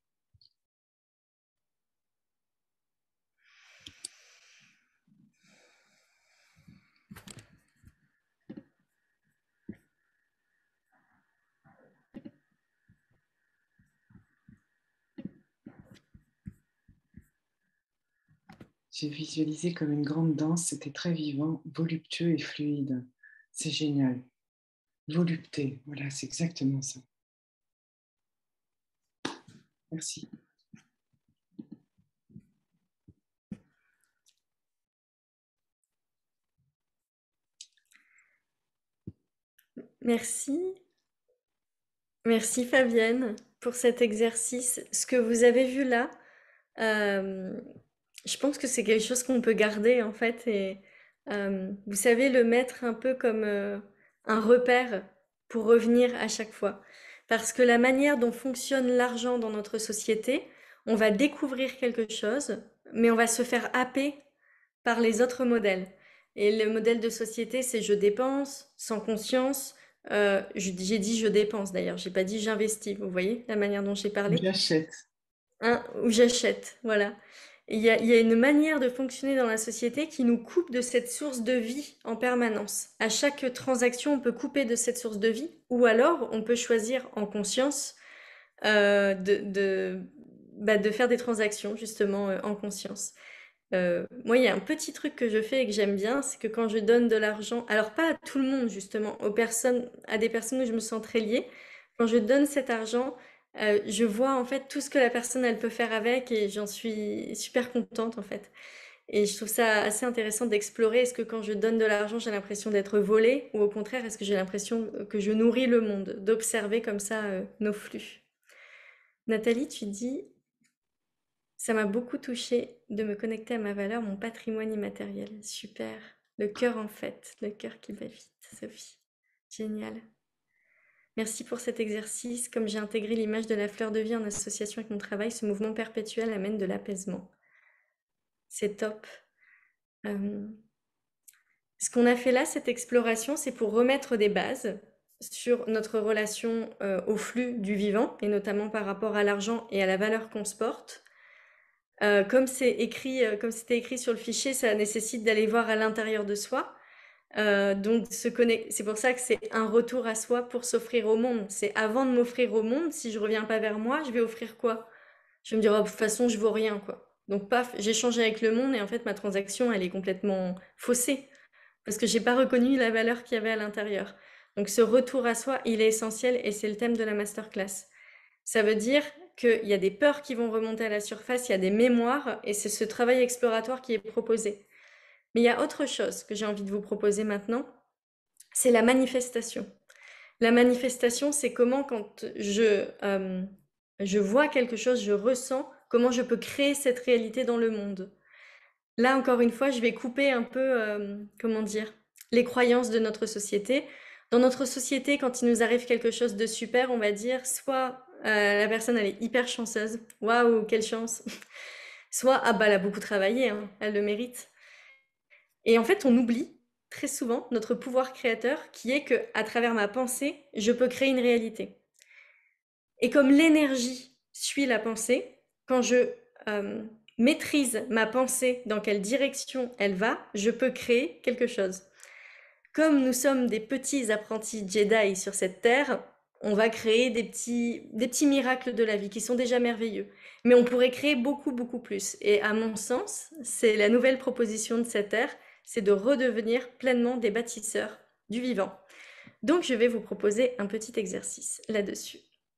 J'ai visualisé comme une grande danse, c'était très vivant, voluptueux et fluide. C'est génial. Volupté, voilà, c'est exactement ça. Merci. Merci. Merci Fabienne pour cet exercice. Ce que vous avez vu là, euh, je pense que c'est quelque chose qu'on peut garder en fait et vous savez le mettre un peu comme un repère pour revenir à chaque fois. Parce que la manière dont fonctionne l'argent dans notre société, on va découvrir quelque chose, mais on va se faire happer par les autres modèles. Et le modèle de société, c'est je dépense sans conscience. J'ai dit je dépense d'ailleurs, j'ai pas dit j'investis. Vous voyez la manière dont j'ai parlé? J'achète. Hein, ou j'achète, voilà. Il y a une manière de fonctionner dans la société qui nous coupe de cette source de vie en permanence. À chaque transaction, on peut couper de cette source de vie, ou alors on peut choisir en conscience euh, de, de, de faire des transactions justement en conscience. Moi, il y a un petit truc que je fais et que j'aime bien, c'est que quand je donne de l'argent, alors pas à tout le monde justement, aux personnes, à des personnes où je me sens très liée, quand je donne cet argent, je vois en fait tout ce que la personne elle peut faire avec et j'en suis super contente en fait. Et je trouve ça assez intéressant d'explorer. Est-ce que quand je donne de l'argent, j'ai l'impression d'être volée ou au contraire, est-ce que j'ai l'impression que je nourris le monde, d'observer comme ça nos flux. Nathalie, tu dis ça m'a beaucoup touchée de me connecter à ma valeur, mon patrimoine immatériel. Super. Le cœur en fait, le cœur qui bat vite, Sophie. Génial. Merci pour cet exercice. Comme j'ai intégré l'image de la fleur de vie en association avec mon travail, ce mouvement perpétuel amène de l'apaisement. C'est top. Ce qu'on a fait là, cette exploration, c'est pour remettre des bases sur notre relation au flux du vivant, et notamment par rapport à l'argent et à la valeur qu'on se porte. Comme c'était écrit sur le fichier, ça nécessite d'aller voir à l'intérieur de soi. Donc c'est pour ça que c'est un retour à soi pour s'offrir au monde. C'est avant de m'offrir au monde, si je reviens pas vers moi, je vais offrir quoi? Je vais me dire, oh, de toute façon, je vaux rien, quoi. Donc paf, j'échange avec le monde et en fait ma transaction, elle est complètement faussée parce que j'ai pas reconnu la valeur qu'il y avait à l'intérieur. Donc ce retour à soi, il est essentiel et c'est le thème de la masterclass. Ça veut dire qu'il y a des peurs qui vont remonter à la surface, il y a des mémoires et c'est ce travail exploratoire qui est proposé. Mais il y a autre chose que j'ai envie de vous proposer maintenant, c'est la manifestation. La manifestation, c'est comment quand je vois quelque chose, je ressens, comment je peux créer cette réalité dans le monde. Là, encore une fois, je vais couper un peu, comment dire, les croyances de notre société. Dans notre société, quand il nous arrive quelque chose de super, on va dire soit la personne elle est hyper chanceuse, waouh, quelle chance. Soit ah bah elle a beaucoup travaillé, hein, elle le mérite. Et en fait, on oublie très souvent notre pouvoir créateur qui est que à travers ma pensée, je peux créer une réalité. Et comme l'énergie suit la pensée, quand je maîtrise ma pensée, dans quelle direction elle va, je peux créer quelque chose. Comme nous sommes des petits apprentis Jedi sur cette terre, on va créer des petits miracles de la vie qui sont déjà merveilleux. Mais on pourrait créer beaucoup, beaucoup plus. Et à mon sens, c'est la nouvelle proposition de cette ère, c'est de redevenir pleinement des bâtisseurs du vivant. Donc je vais vous proposer un petit exercice là-dessus.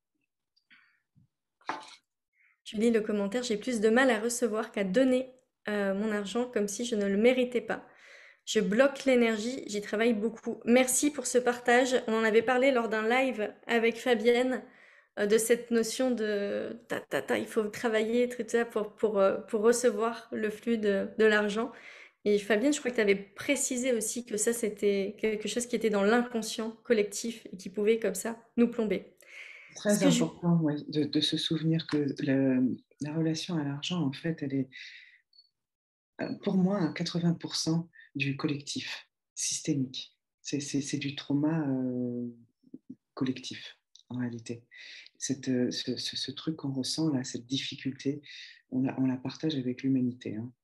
Je lis le commentaire, j'ai plus de mal à recevoir qu'à donner mon argent comme si je ne le méritais pas. Je bloque l'énergie, j'y travaille beaucoup. Merci pour ce partage. On en avait parlé lors d'un live avec Fabienne de cette notion de il faut travailler tout ça pour recevoir le flux de l'argent. Et Fabienne, je crois que tu avais précisé aussi que ça, c'était quelque chose qui était dans l'inconscient collectif et qui pouvait comme ça nous plomber. Ce Très que je important, ouais, de se souvenir que la relation à l'argent, en fait, elle est pour moi à 80% du collectif, systémique. C'est du trauma collectif, en réalité. Ce truc qu'on ressent, là, cette difficulté, on la partage avec l'humanité. Hein.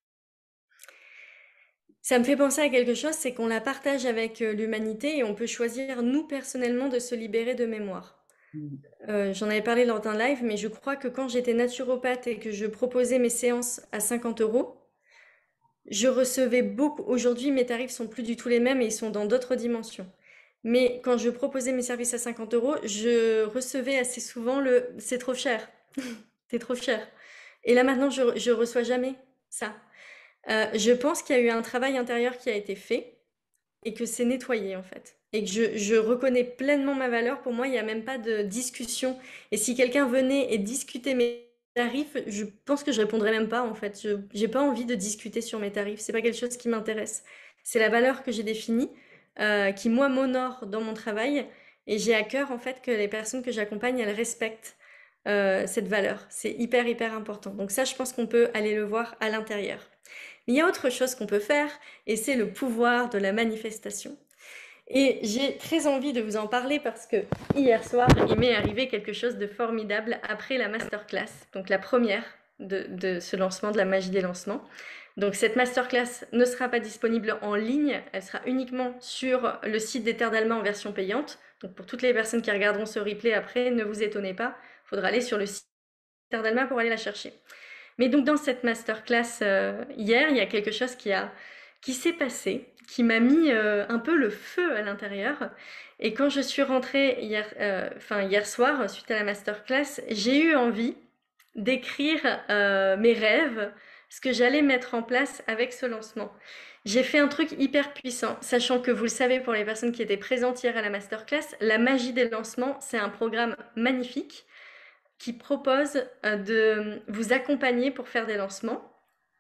Ça me fait penser à quelque chose, c'est qu'on la partage avec l'humanité et on peut choisir, nous, personnellement, de se libérer de mémoire. Mm. J'en avais parlé lors d'un live, mais je crois que quand j'étais naturopathe et que je proposais mes séances à 50 euros, je recevais beaucoup. Aujourd'hui, mes tarifs sont plus du tout les mêmes et ils sont dans d'autres dimensions. Mais quand je proposais mes services à 50 euros, je recevais assez souvent le c'est trop cher, c'est trop cher. Et là maintenant, je reçois jamais ça. Je pense qu'il y a eu un travail intérieur qui a été fait et que c'est nettoyé en fait. Et que je reconnais pleinement ma valeur. Pour moi, il n'y a même pas de discussion. Et si quelqu'un venait et discutait mes tarifs, je pense que je répondrais même pas en fait. Je j'ai pas envie de discuter sur mes tarifs. C'est pas quelque chose qui m'intéresse. C'est la valeur que j'ai définie, qui moi m'honore dans mon travail. Et j'ai à cœur en fait que les personnes que j'accompagne, elles respectent cette valeur. C'est hyper hyper important. Donc ça, je pense qu'on peut aller le voir à l'intérieur. Mais il y a autre chose qu'on peut faire, et c'est le pouvoir de la manifestation. Et j'ai très envie de vous en parler parce que hier soir, il m'est arrivé quelque chose de formidable après la masterclass, donc la première de ce lancement, de la magie des lancements. Donc cette masterclass ne sera pas disponible en ligne, elle sera uniquement sur le site des Terres d'Alma en version payante. Donc pour toutes les personnes qui regarderont ce replay après, ne vous étonnez pas, il faudra aller sur le site des Terres d'Alma pour aller la chercher. Mais donc dans cette masterclass hier, il y a quelque chose qui s'est passé, qui m'a mis un peu le feu à l'intérieur. Et quand je suis rentrée hier soir, suite à la masterclass, j'ai eu envie d'écrire mes rêves, ce que j'allais mettre en place avec ce lancement. J'ai fait un truc hyper puissant, sachant que vous le savez pour les personnes qui étaient présentes hier à la masterclass, la magie des lancements, c'est un programme magnifique qui propose de vous accompagner pour faire des lancements.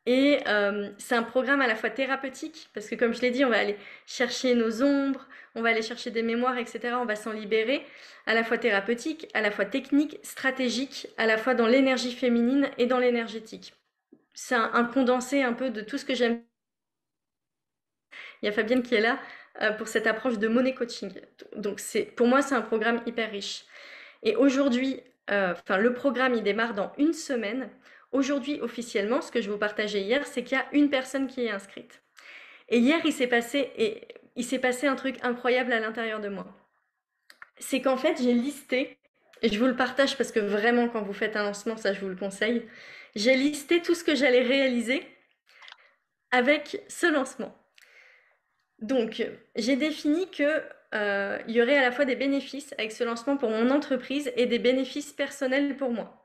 Et c'est un programme à la fois thérapeutique, parce que comme je l'ai dit, on va aller chercher nos ombres, on va aller chercher des mémoires, etc. On va s'en libérer, à la fois thérapeutique, à la fois technique, stratégique, à la fois dans l'énergie féminine et dans l'énergétique. C'est un condensé un peu de tout ce que j'aime. Il y a Fabienne qui est là pour cette approche de money coaching. Donc pour moi, c'est un programme hyper riche. Et aujourd'hui, le programme, il démarre dans une semaine. Aujourd'hui, officiellement, ce que je vous partageais hier, c'est qu'il y a une personne qui est inscrite. Et hier, il s'est passé un truc incroyable à l'intérieur de moi. C'est qu'en fait, j'ai listé, et je vous le partage parce que vraiment, quand vous faites un lancement, ça, je vous le conseille, j'ai listé tout ce que j'allais réaliser avec ce lancement. Donc, j'ai défini que il y aurait à la fois des bénéfices avec ce lancement pour mon entreprise et des bénéfices personnels pour moi.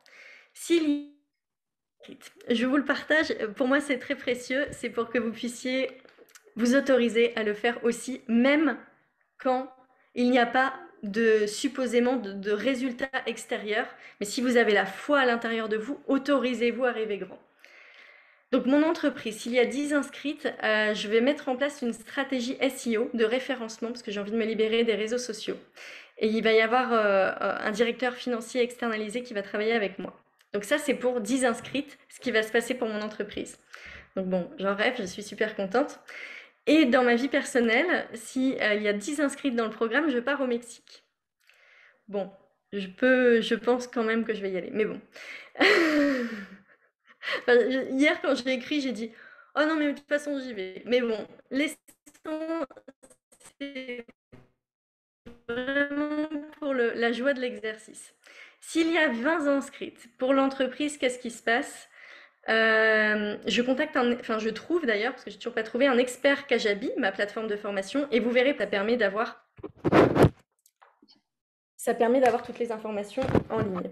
Je vous le partage, pour moi c'est très précieux, c'est pour que vous puissiez vous autoriser à le faire aussi, même quand il n'y a pas supposément de résultats extérieurs. Mais si vous avez la foi à l'intérieur de vous, autorisez-vous à rêver grand. Donc mon entreprise, s'il y a 10 inscrites, je vais mettre en place une stratégie SEO de référencement parce que j'ai envie de me libérer des réseaux sociaux. Et il va y avoir un directeur financier externalisé qui va travailler avec moi. Donc ça, c'est pour 10 inscrites, ce qui va se passer pour mon entreprise. Donc bon, j'en rêve, je suis super contente. Et dans ma vie personnelle, s'il y a 10 inscrites dans le programme, je pars au Mexique. Bon, je pense quand même que je vais y aller, mais bon. Hier, quand j'ai écrit, j'ai dit « Oh non, mais de toute façon, j'y vais. » Mais bon, laissons, c'est vraiment pour la joie de l'exercice. S'il y a 20 inscrites pour l'entreprise, qu'est-ce qui se passe? Je trouve d'ailleurs, parce que j'ai toujours pas trouvé, un expert Kajabi, ma plateforme de formation, et vous verrez, ça permet d'avoir toutes les informations en ligne.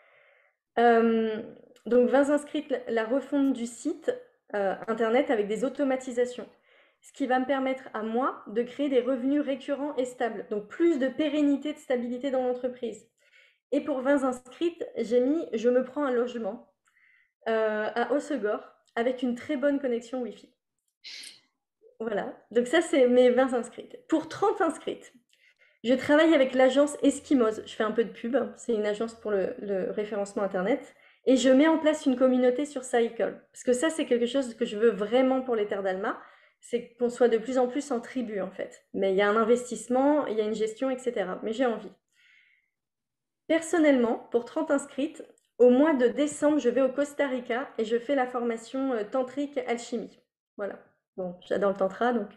Donc 20 inscrites, la refonte du site internet avec des automatisations, ce qui va me permettre à moi de créer des revenus récurrents et stables, donc plus de pérennité, de stabilité dans l'entreprise. Et pour 20 inscrites, j'ai mis « Je me prends un logement » à Hossegor avec une très bonne connexion Wi-Fi. Voilà, donc ça c'est mes 20 inscrites. Pour 30 inscrites, je travaille avec l'agence Eskimos. Je fais un peu de pub, c'est une agence pour le référencement internet. Et je mets en place une communauté sur Cycle. Parce que ça, c'est quelque chose que je veux vraiment pour les Terres d'Alma. C'est qu'on soit de plus en plus en tribu, en fait. Mais il y a un investissement, il y a une gestion, etc. Mais j'ai envie. Personnellement, pour 30 inscrites, au mois de décembre, je vais au Costa Rica et je fais la formation tantrique alchimie. Voilà. Bon, j'adore le tantra, donc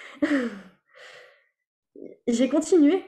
j'ai continué.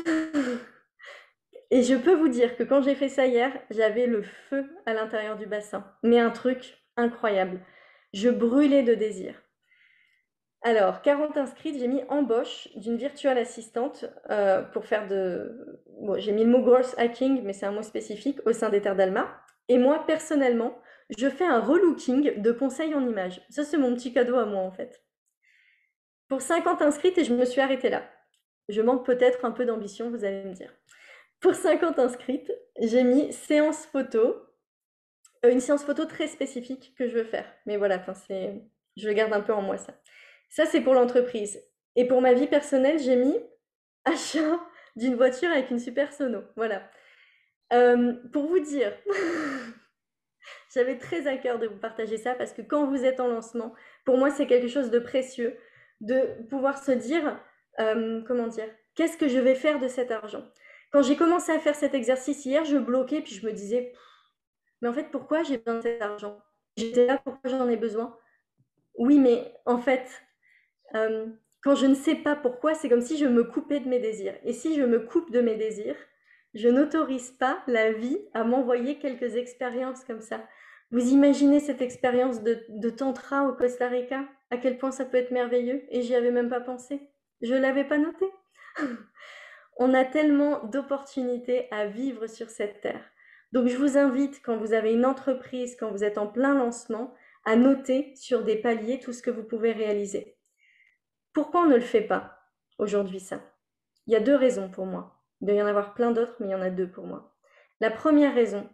Et je peux vous dire que quand j'ai fait ça hier, j'avais le feu à l'intérieur du bassin. Mais un truc incroyable. Je brûlais de désir. Alors, 40 inscrites, j'ai mis embauche d'une virtual assistante pour faire de... Bon, j'ai mis le mot growth hacking, mais c'est un mot spécifique au sein des Terres d'Alma. Et moi, personnellement, je fais un relooking de conseils en images. Ça, c'est mon petit cadeau à moi, en fait. Pour 50 inscrites, et je me suis arrêtée là. Je manque peut-être un peu d'ambition, vous allez me dire. Pour 50 inscrites, j'ai mis séance photo, une séance photo très spécifique que je veux faire. Mais voilà, je le garde un peu en moi ça. Ça, c'est pour l'entreprise. Et pour ma vie personnelle, j'ai mis achat d'une voiture avec une super sono. Voilà. Pour vous dire, j'avais très à cœur de vous partager ça parce que quand vous êtes en lancement, pour moi, c'est quelque chose de précieux de pouvoir se dire, qu'est-ce que je vais faire de cet argent? Quand j'ai commencé à faire cet exercice hier, je bloquais puis je me disais, mais en fait, pourquoi j'ai besoin de cet argent? J'étais là, pourquoi j'en ai besoin? Oui, mais en fait, quand je ne sais pas pourquoi, c'est comme si je me coupais de mes désirs. Et si je me coupe de mes désirs, je n'autorise pas la vie à m'envoyer quelques expériences comme ça. Vous imaginez cette expérience de tantra au Costa Rica? À quel point ça peut être merveilleux? Et j'y avais même pas pensé. Je l'avais pas noté. On a tellement d'opportunités à vivre sur cette terre. Donc je vous invite, quand vous avez une entreprise, quand vous êtes en plein lancement, à noter sur des paliers tout ce que vous pouvez réaliser. Pourquoi on ne le fait pas aujourd'hui ça? Il y a 2 raisons pour moi. Il doit y en avoir plein d'autres, mais il y en a 2 pour moi. La première raison,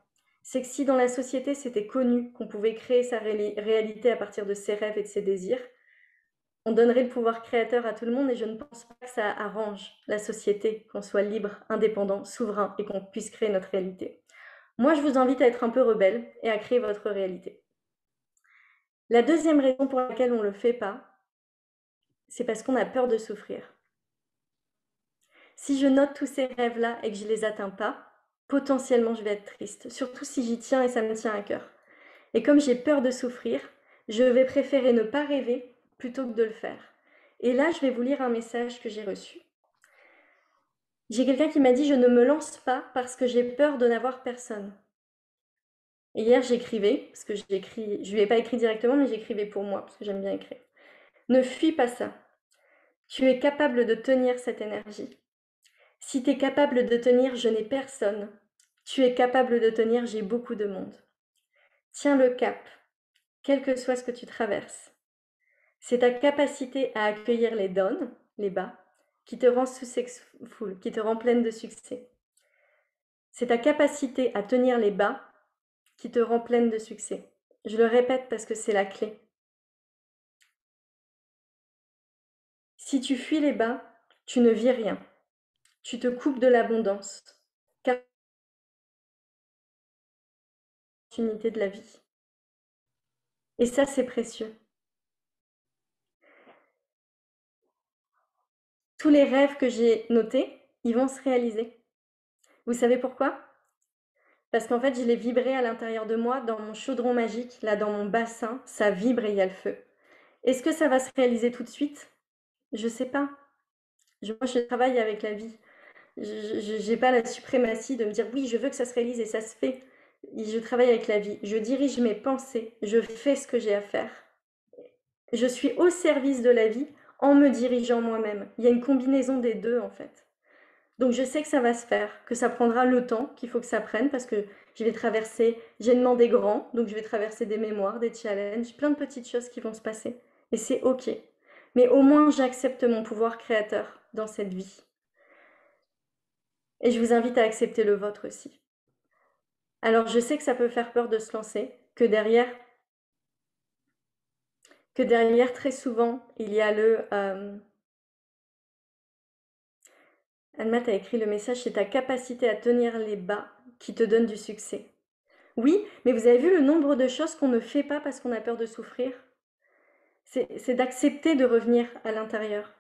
C'est que si dans la société c'était connu qu'on pouvait créer sa réalité à partir de ses rêves et de ses désirs, on donnerait le pouvoir créateur à tout le monde et je ne pense pas que ça arrange la société, qu'on soit libre, indépendant, souverain et qu'on puisse créer notre réalité. Moi, je vous invite à être un peu rebelle et à créer votre réalité. La deuxième raison pour laquelle on ne le fait pas, c'est parce qu'on a peur de souffrir. Si je note tous ces rêves-là et que je ne les atteins pas, potentiellement je vais être triste, surtout si j'y tiens et ça me tient à cœur. Et comme j'ai peur de souffrir, je vais préférer ne pas rêver plutôt que de le faire. Et là, je vais vous lire un message que j'ai reçu. J'ai quelqu'un qui m'a dit « Je ne me lance pas parce que j'ai peur de n'avoir personne ». Et hier, j'écrivais, parce que je ne lui ai pas écrit directement, mais j'écrivais pour moi, parce que j'aime bien écrire. Ne fuis pas ça. Tu es capable de tenir cette énergie. Si tu es capable de tenir « je n'ai personne », tu es capable de tenir « j'ai beaucoup de monde ». Tiens le cap, quel que soit ce que tu traverses. C'est ta capacité à accueillir les downs, les bas, qui te rend successful, qui te rend pleine de succès. C'est ta capacité à tenir les bas qui te rend pleine de succès. Je le répète parce que c'est la clé. Si tu fuis les bas, tu ne vis rien. Tu te coupes de l'abondance, car c'est l'opportunité de la vie. Et ça, c'est précieux. Tous les rêves que j'ai notés, ils vont se réaliser. Vous savez pourquoi? Parce qu'en fait, je l'ai vibré à l'intérieur de moi, dans mon chaudron magique, là dans mon bassin, ça vibre et il y a le feu. Est-ce que ça va se réaliser tout de suite? Je sais pas. Moi, je travaille avec la vie. Je n'ai pas la suprématie de me dire oui, je veux que ça se réalise et ça se fait. Je travaille avec la vie. Je dirige mes pensées. Je fais ce que j'ai à faire. Je suis au service de la vie en me dirigeant moi-même. Il y a une combinaison des deux en fait. Donc je sais que ça va se faire, que ça prendra le temps qu'il faut que ça prenne parce que je vais traverser, j'ai demandé grand, donc je vais traverser des mémoires, des challenges, plein de petites choses qui vont se passer. Et c'est ok. Mais au moins j'accepte mon pouvoir créateur dans cette vie. Et je vous invite à accepter le vôtre aussi. Alors je sais que ça peut faire peur de se lancer, que derrière très souvent il y a le... Anne-Math a écrit le message, c'est ta capacité à tenir les bas qui te donne du succès. Oui, mais vous avez vu le nombre de choses qu'on ne fait pas parce qu'on a peur de souffrir? C'est d'accepter de revenir à l'intérieur.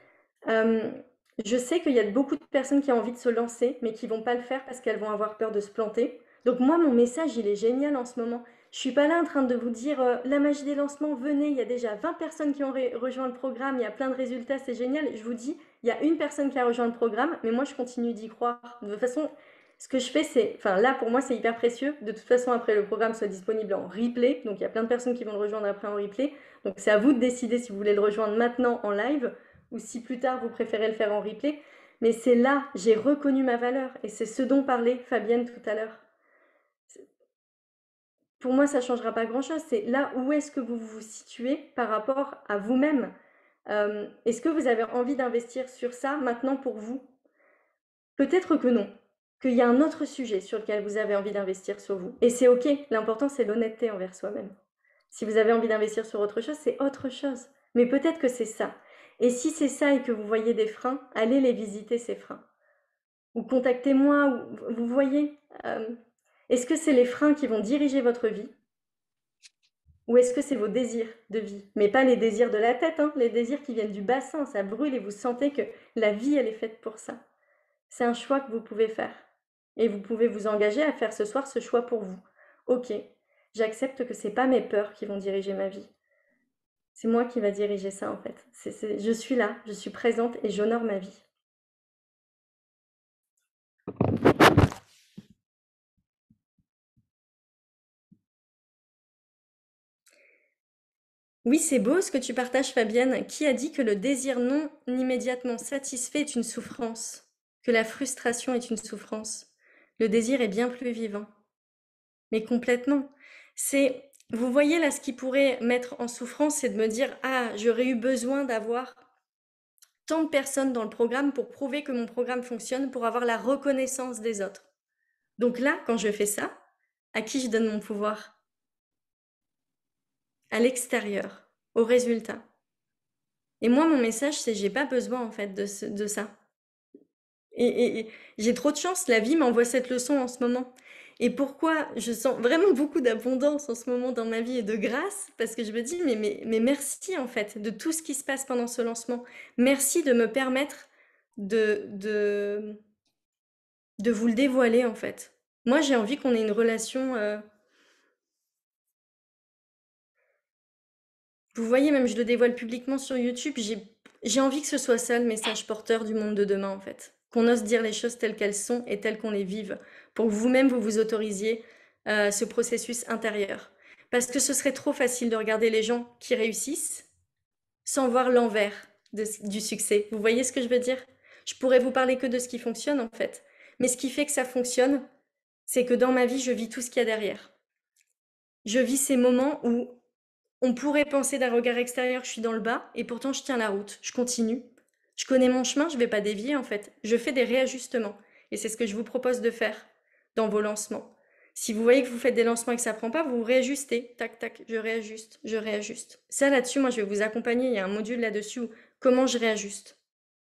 Je sais qu'il y a beaucoup de personnes qui ont envie de se lancer, mais qui vont pas le faire parce qu'elles vont avoir peur de se planter. Donc moi, mon message, il est génial en ce moment. Je suis pas là en train de vous dire la magie des lancements, venez, il y a déjà 20 personnes qui ont rejoint le programme, il y a plein de résultats, c'est génial. Je vous dis, il y a une personne qui a rejoint le programme, mais moi, je continue d'y croire. De toute façon, ce que je fais, c'est, enfin là, pour moi, c'est hyper précieux. De toute façon, après, le programme sera disponible en replay. Donc, il y a plein de personnes qui vont le rejoindre après en replay. Donc, c'est à vous de décider si vous voulez le rejoindre maintenant en live ou si plus tard vous préférez le faire en replay. Mais c'est là, j'ai reconnu ma valeur et c'est ce dont parlait Fabienne tout à l'heure. Pour moi, ça ne changera pas grand-chose. C'est là où est-ce que vous vous situez par rapport à vous-même. Est-ce que vous avez envie d'investir sur ça maintenant pour vous? Peut-être que non, qu'il y a un autre sujet sur lequel vous avez envie d'investir sur vous. Et c'est ok, l'important c'est l'honnêteté envers soi-même. Si vous avez envie d'investir sur autre chose, c'est autre chose. Mais peut-être que c'est ça. Et si c'est ça et que vous voyez des freins, allez les visiter, ces freins. Ou contactez-moi, ou vous voyez. Est-ce que c'est les freins qui vont diriger votre vie? Ou est-ce que c'est vos désirs de vie? Mais pas les désirs de la tête, hein, les désirs qui viennent du bassin, ça brûle et vous sentez que la vie, elle est faite pour ça. C'est un choix que vous pouvez faire. Et vous pouvez vous engager à faire ce soir ce choix pour vous. Ok, j'accepte que ce n'est pas mes peurs qui vont diriger ma vie. C'est moi qui va diriger ça en fait. Je suis là, je suis présente et j'honore ma vie. Oui, c'est beau ce que tu partages, Fabienne. Qui a dit que le désir non immédiatement satisfait est une souffrance? Que la frustration est une souffrance? Le désir est bien plus vivant. Mais complètement. Vous voyez là, ce qui pourrait mettre en souffrance, c'est de me dire, ah, j'aurais eu besoin d'avoir tant de personnes dans le programme pour prouver que mon programme fonctionne, pour avoir la reconnaissance des autres. Donc là, quand je fais ça, À qui je donne mon pouvoir? À l'extérieur, au résultat. Et moi, mon message, c'est j'ai pas besoin en fait de ça. Et j'ai trop de chance, la vie m'envoie cette leçon en ce moment. Et pourquoi je sens vraiment beaucoup d'abondance en ce moment dans ma vie et de grâce? Parce que je me dis, mais merci en fait de tout ce qui se passe pendant ce lancement. Merci de me permettre de, de, de vous le dévoiler en fait. Moi, j'ai envie qu'on ait une relation. Vous voyez, même je le dévoile publiquement sur YouTube, j'ai envie que ce soit ça le message porteur du monde de demain en fait. Qu'on ose dire les choses telles qu'elles sont et telles qu'on les vive, pour que vous-même vous vous autorisiez ce processus intérieur. Parce que ce serait trop facile de regarder les gens qui réussissent sans voir l'envers du succès. Vous voyez ce que je veux dire? Je pourrais vous parler que de ce qui fonctionne en fait. Mais ce qui fait que ça fonctionne, c'est que dans ma vie, je vis tout ce qu'il y a derrière. Je vis ces moments où on pourrait penser d'un regard extérieur, je suis dans le bas, et pourtant je tiens la route, je continue. Je connais mon chemin, je ne vais pas dévier en fait. Je fais des réajustements. Et c'est ce que je vous propose de faire dans vos lancements. Si vous voyez que vous faites des lancements et que ça ne prend pas, vous réajustez. Tac, tac, je réajuste, je réajuste. Ça là-dessus, moi je vais vous accompagner. Il y a un module là-dessus où comment je réajuste.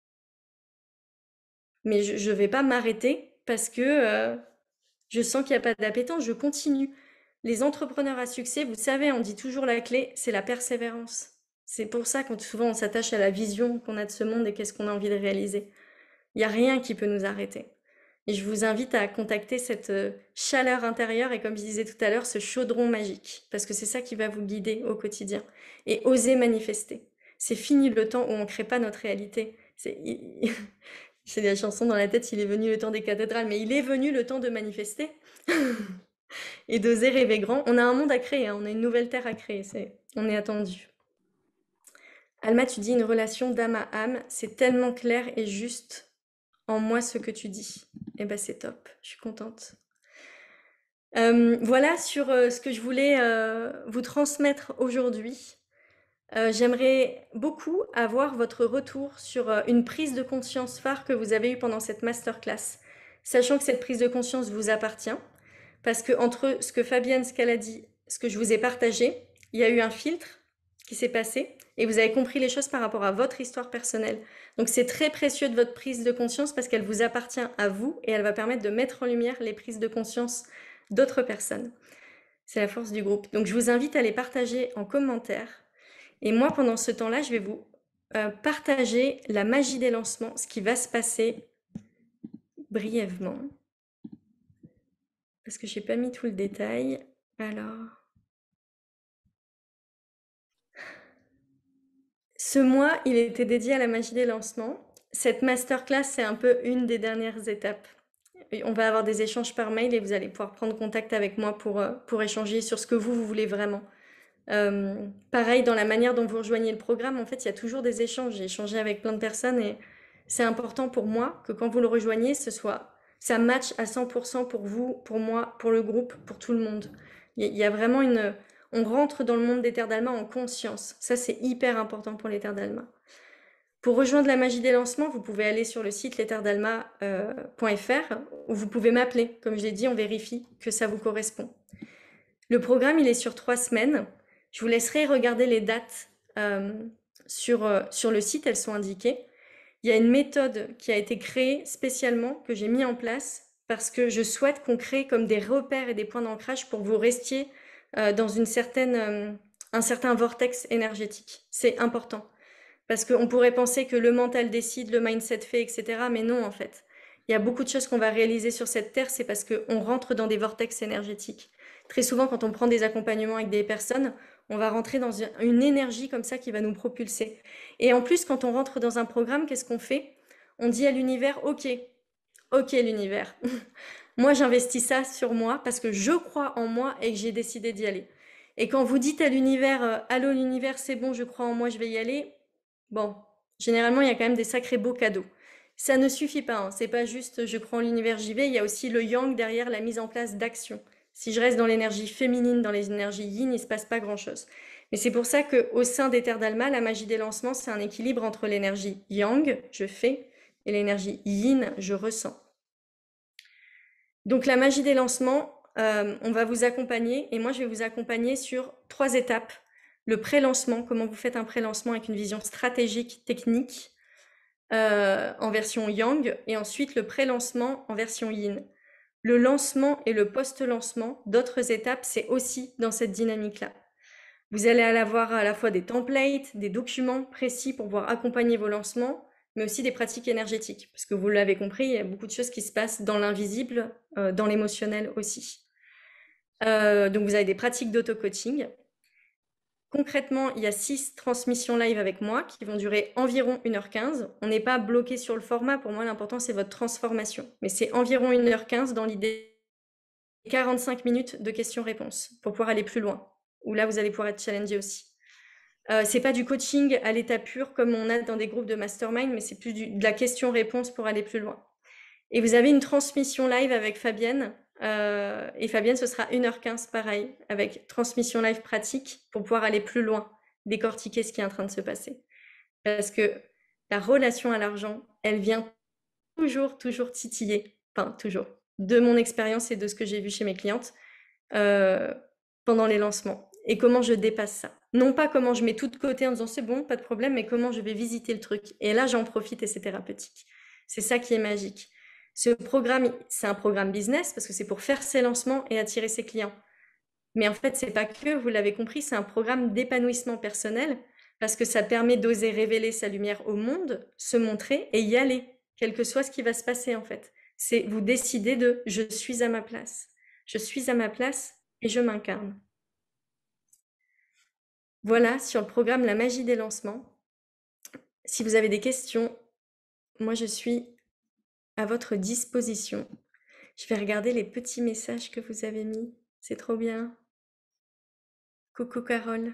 Mais je ne vais pas m'arrêter parce que je sens qu'il n'y a pas d'appétence, je continue. Les entrepreneurs à succès, vous savez, on dit toujours la clé, c'est la persévérance. C'est pour ça que souvent on s'attache à la vision qu'on a de ce monde et qu'est-ce qu'on a envie de réaliser. Il n'y a rien qui peut nous arrêter. Et je vous invite à contacter cette chaleur intérieure et comme je disais tout à l'heure, ce chaudron magique, parce que c'est ça qui va vous guider au quotidien. Et oser manifester. C'est fini le temps où on ne crée pas notre réalité. J'ai des chansons dans la tête, il est venu le temps des cathédrales, mais il est venu le temps de manifester et d'oser rêver grand. On a un monde à créer, hein, on a une nouvelle terre à créer, on est attendu. Alma, tu dis une relation d'âme à âme, c'est tellement clair et juste en moi ce que tu dis. Eh ben c'est top, je suis contente. Voilà sur ce que je voulais vous transmettre aujourd'hui. J'aimerais beaucoup avoir votre retour sur une prise de conscience phare que vous avez eue pendant cette masterclass, sachant que cette prise de conscience vous appartient, parce que entre ce que Fabienne, ce qu'elle a dit, ce que je vous ai partagé, il y a eu un filtre qui s'est passé et vous avez compris les choses par rapport à votre histoire personnelle. Donc c'est très précieux de votre prise de conscience parce qu'elle vous appartient à vous et elle va permettre de mettre en lumière les prises de conscience d'autres personnes. C'est la force du groupe. Donc je vous invite à les partager en commentaire. Et moi, pendant ce temps-là, je vais vous partager la magie des lancements, ce qui va se passer brièvement. Parce que je n'ai pas mis tout le détail. Alors, ce mois, il était dédié à la magie des lancements. Cette masterclass, c'est un peu une des dernières étapes. On va avoir des échanges par mail et vous allez pouvoir prendre contact avec moi pour échanger sur ce que vous voulez vraiment. Pareil, dans la manière dont vous rejoignez le programme, en fait, il y a toujours des échanges. J'ai échangé avec plein de personnes et c'est important pour moi que quand vous le rejoignez, ça match à 100% pour vous, pour moi, pour le groupe, pour tout le monde. Il y a vraiment on rentre dans le monde des terres d'Alma en conscience. Ça, c'est hyper important pour les terres d'Alma. Pour rejoindre la magie des lancements, vous pouvez aller sur le site lesterredalma.fr où vous pouvez m'appeler. Comme je l'ai dit, on vérifie que ça vous correspond. Le programme, il est sur 3 semaines. Je vous laisserai regarder les dates sur le site, elles sont indiquées. Il y a une méthode qui a été créée spécialement, que j'ai mis en place, parce que je souhaite qu'on crée comme des repères et des points d'ancrage pour que vous restiez dans un certain vortex énergétique. C'est important. Parce qu'on pourrait penser que le mental décide, le mindset fait, etc. Mais non, en fait. Il y a beaucoup de choses qu'on va réaliser sur cette terre, c'est parce qu'on rentre dans des vortex énergétiques. Très souvent, quand on prend des accompagnements avec des personnes, on va rentrer dans une énergie comme ça qui va nous propulser. Et en plus, quand on rentre dans un programme, qu'est-ce qu'on fait? On dit à l'univers, ok, l'univers. Moi, j'investis ça sur moi parce que je crois en moi et que j'ai décidé d'y aller. Et quand vous dites à l'univers, allô l'univers, c'est bon, je crois en moi, je vais y aller, bon, généralement, il y a quand même des sacrés beaux cadeaux. Ça ne suffit pas, hein. C'est pas juste je crois en l'univers, j'y vais. Il y a aussi le yang derrière la mise en place d'actions. Si je reste dans l'énergie féminine, dans les énergies yin, il ne se passe pas grand-chose. Mais c'est pour ça qu'au sein des terres d'Alma, la magie des lancements, c'est un équilibre entre l'énergie yang, je fais, et l'énergie yin, je ressens. Donc la magie des lancements, on va vous accompagner et moi, je vais vous accompagner sur 3 étapes. Le pré-lancement, comment vous faites un pré-lancement avec une vision stratégique, technique, en version Yang, et ensuite le pré-lancement en version Yin. Le lancement et le post-lancement, d'autres étapes, c'est aussi dans cette dynamique-là. Vous allez avoir à la fois des templates, des documents précis pour pouvoir accompagner vos lancements, mais aussi des pratiques énergétiques. Parce que vous l'avez compris, il y a beaucoup de choses qui se passent dans l'invisible, dans l'émotionnel aussi. Donc vous avez des pratiques d'auto-coaching. Concrètement, il y a 6 transmissions live avec moi qui vont durer environ 1h15. On n'est pas bloqué sur le format. Pour moi, l'important, c'est votre transformation. Mais c'est environ 1h15 dans l'idée 45 minutes de questions-réponses pour pouvoir aller plus loin. Où là, vous allez pouvoir être challengé aussi. C'est pas du coaching à l'état pur comme on a dans des groupes de mastermind, mais c'est plus de la question-réponse pour aller plus loin. Et vous avez une transmission live avec Fabienne. Et Fabienne, ce sera 1h15 pareil, avec transmission live pratique pour pouvoir aller plus loin, décortiquer ce qui est en train de se passer. Parce que la relation à l'argent, elle vient toujours titiller, enfin toujours, de mon expérience et de ce que j'ai vu chez mes clientes pendant les lancements. Et comment je dépasse ça. Non pas comment je mets tout de côté en disant c'est bon, pas de problème, mais comment je vais visiter le truc. Et là, j'en profite et c'est thérapeutique. C'est ça qui est magique. Ce programme, c'est un programme business parce que c'est pour faire ses lancements et attirer ses clients. Mais en fait, c'est pas que, vous l'avez compris, c'est un programme d'épanouissement personnel parce que ça permet d'oser révéler sa lumière au monde, se montrer et y aller, quel que soit ce qui va se passer en fait. C'est vous décider de je suis à ma place. Je suis à ma place et je m'incarne. Voilà sur le programme La magie des lancements. Si vous avez des questions, moi je suis à votre disposition. Je vais regarder les petits messages que vous avez mis. C'est trop bien. Coucou Carole.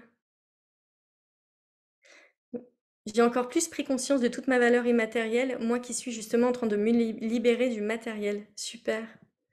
J'ai encore plus pris conscience de toute ma valeur immatérielle, moi qui suis justement en train de me libérer du matériel. Super.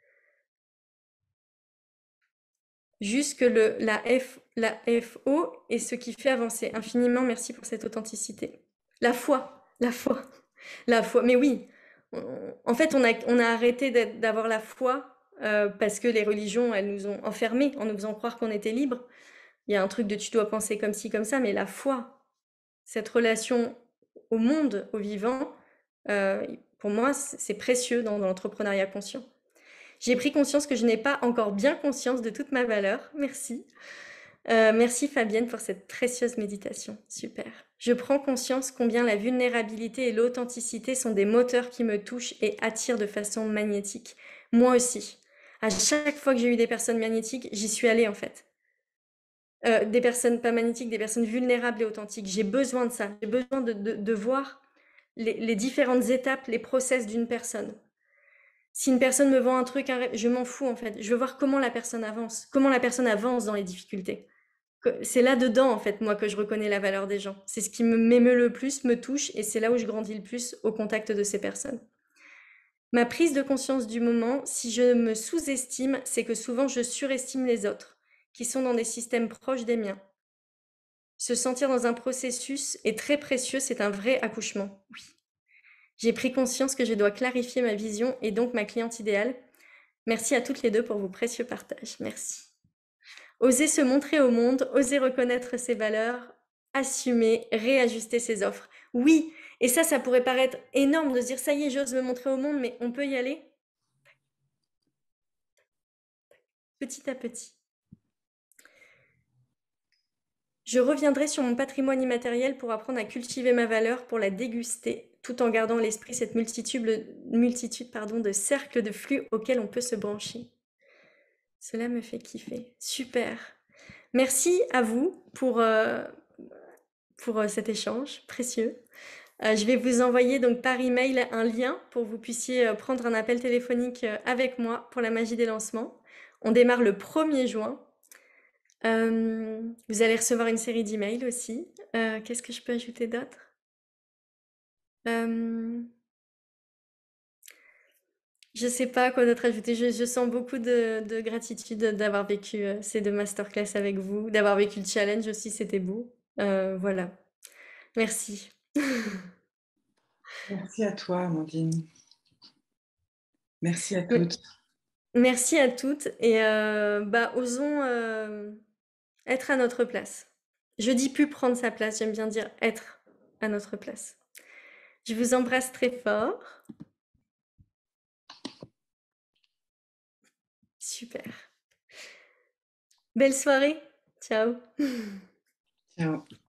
Juste que la FO est ce qui fait avancer. Infiniment merci pour cette authenticité. La foi, la foi, la foi. Mais oui, en fait, on a arrêté d'avoir la foi parce que les religions, elles nous ont enfermés en nous faisant croire qu'on était libre. Il y a un truc de tu dois penser comme ci, comme ça, mais la foi, cette relation au monde, au vivant, pour moi, c'est précieux dans l'entrepreneuriat conscient. J'ai pris conscience que je n'ai pas encore bien conscience de toute ma valeur. Merci. Merci Fabienne pour cette précieuse méditation. Super. Je prends conscience combien la vulnérabilité et l'authenticité sont des moteurs qui me touchent et attirent de façon magnétique. Moi aussi. À chaque fois que j'ai eu des personnes magnétiques, j'y suis allée en fait. Des personnes pas magnétiques, des personnes vulnérables et authentiques. J'ai besoin de ça. J'ai besoin de voir les différentes étapes, les process d'une personne. Si une personne me vend un truc, je m'en fous en fait. Je veux voir comment la personne avance dans les difficultés. C'est là-dedans en fait, moi, que je reconnais la valeur des gens. C'est ce qui m'émeut le plus, me touche, et c'est là où je grandis le plus au contact de ces personnes. Ma prise de conscience du moment, si je me sous-estime, c'est que souvent je surestime les autres, qui sont dans des systèmes proches des miens. Se sentir dans un processus est très précieux, c'est un vrai accouchement. Oui. J'ai pris conscience que je dois clarifier ma vision et donc ma cliente idéale. Merci à toutes les deux pour vos précieux partages. Merci. Oser se montrer au monde, oser reconnaître ses valeurs, assumer, réajuster ses offres. Oui, et ça pourrait paraître énorme de se dire ça y est, j'ose me montrer au monde, mais on peut y aller petit à petit. Je reviendrai sur mon patrimoine immatériel pour apprendre à cultiver ma valeur, pour la déguster, tout en gardant à l'esprit cette multitude de cercles de flux auxquels on peut se brancher. Cela me fait kiffer. Super. Merci à vous pour cet échange précieux. Je vais vous envoyer donc par email un lien pour que vous puissiez prendre un appel téléphonique avec moi pour la magie des lancements. On démarre le 1er juin. Vous allez recevoir une série d'emails aussi. Qu'est-ce que je peux ajouter d'autre? Je sais pas quoi d'autre ajouter. Je sens beaucoup de gratitude d'avoir vécu ces 2 masterclass avec vous, d'avoir vécu le challenge aussi, c'était beau. Voilà. Merci. Merci à toi, Amandine. Merci à toutes. Merci à toutes et bah, osons, être à notre place. Je dis plus prendre sa place, j'aime bien dire être à notre place. Je vous embrasse très fort. Super. Belle soirée. Ciao. Ciao.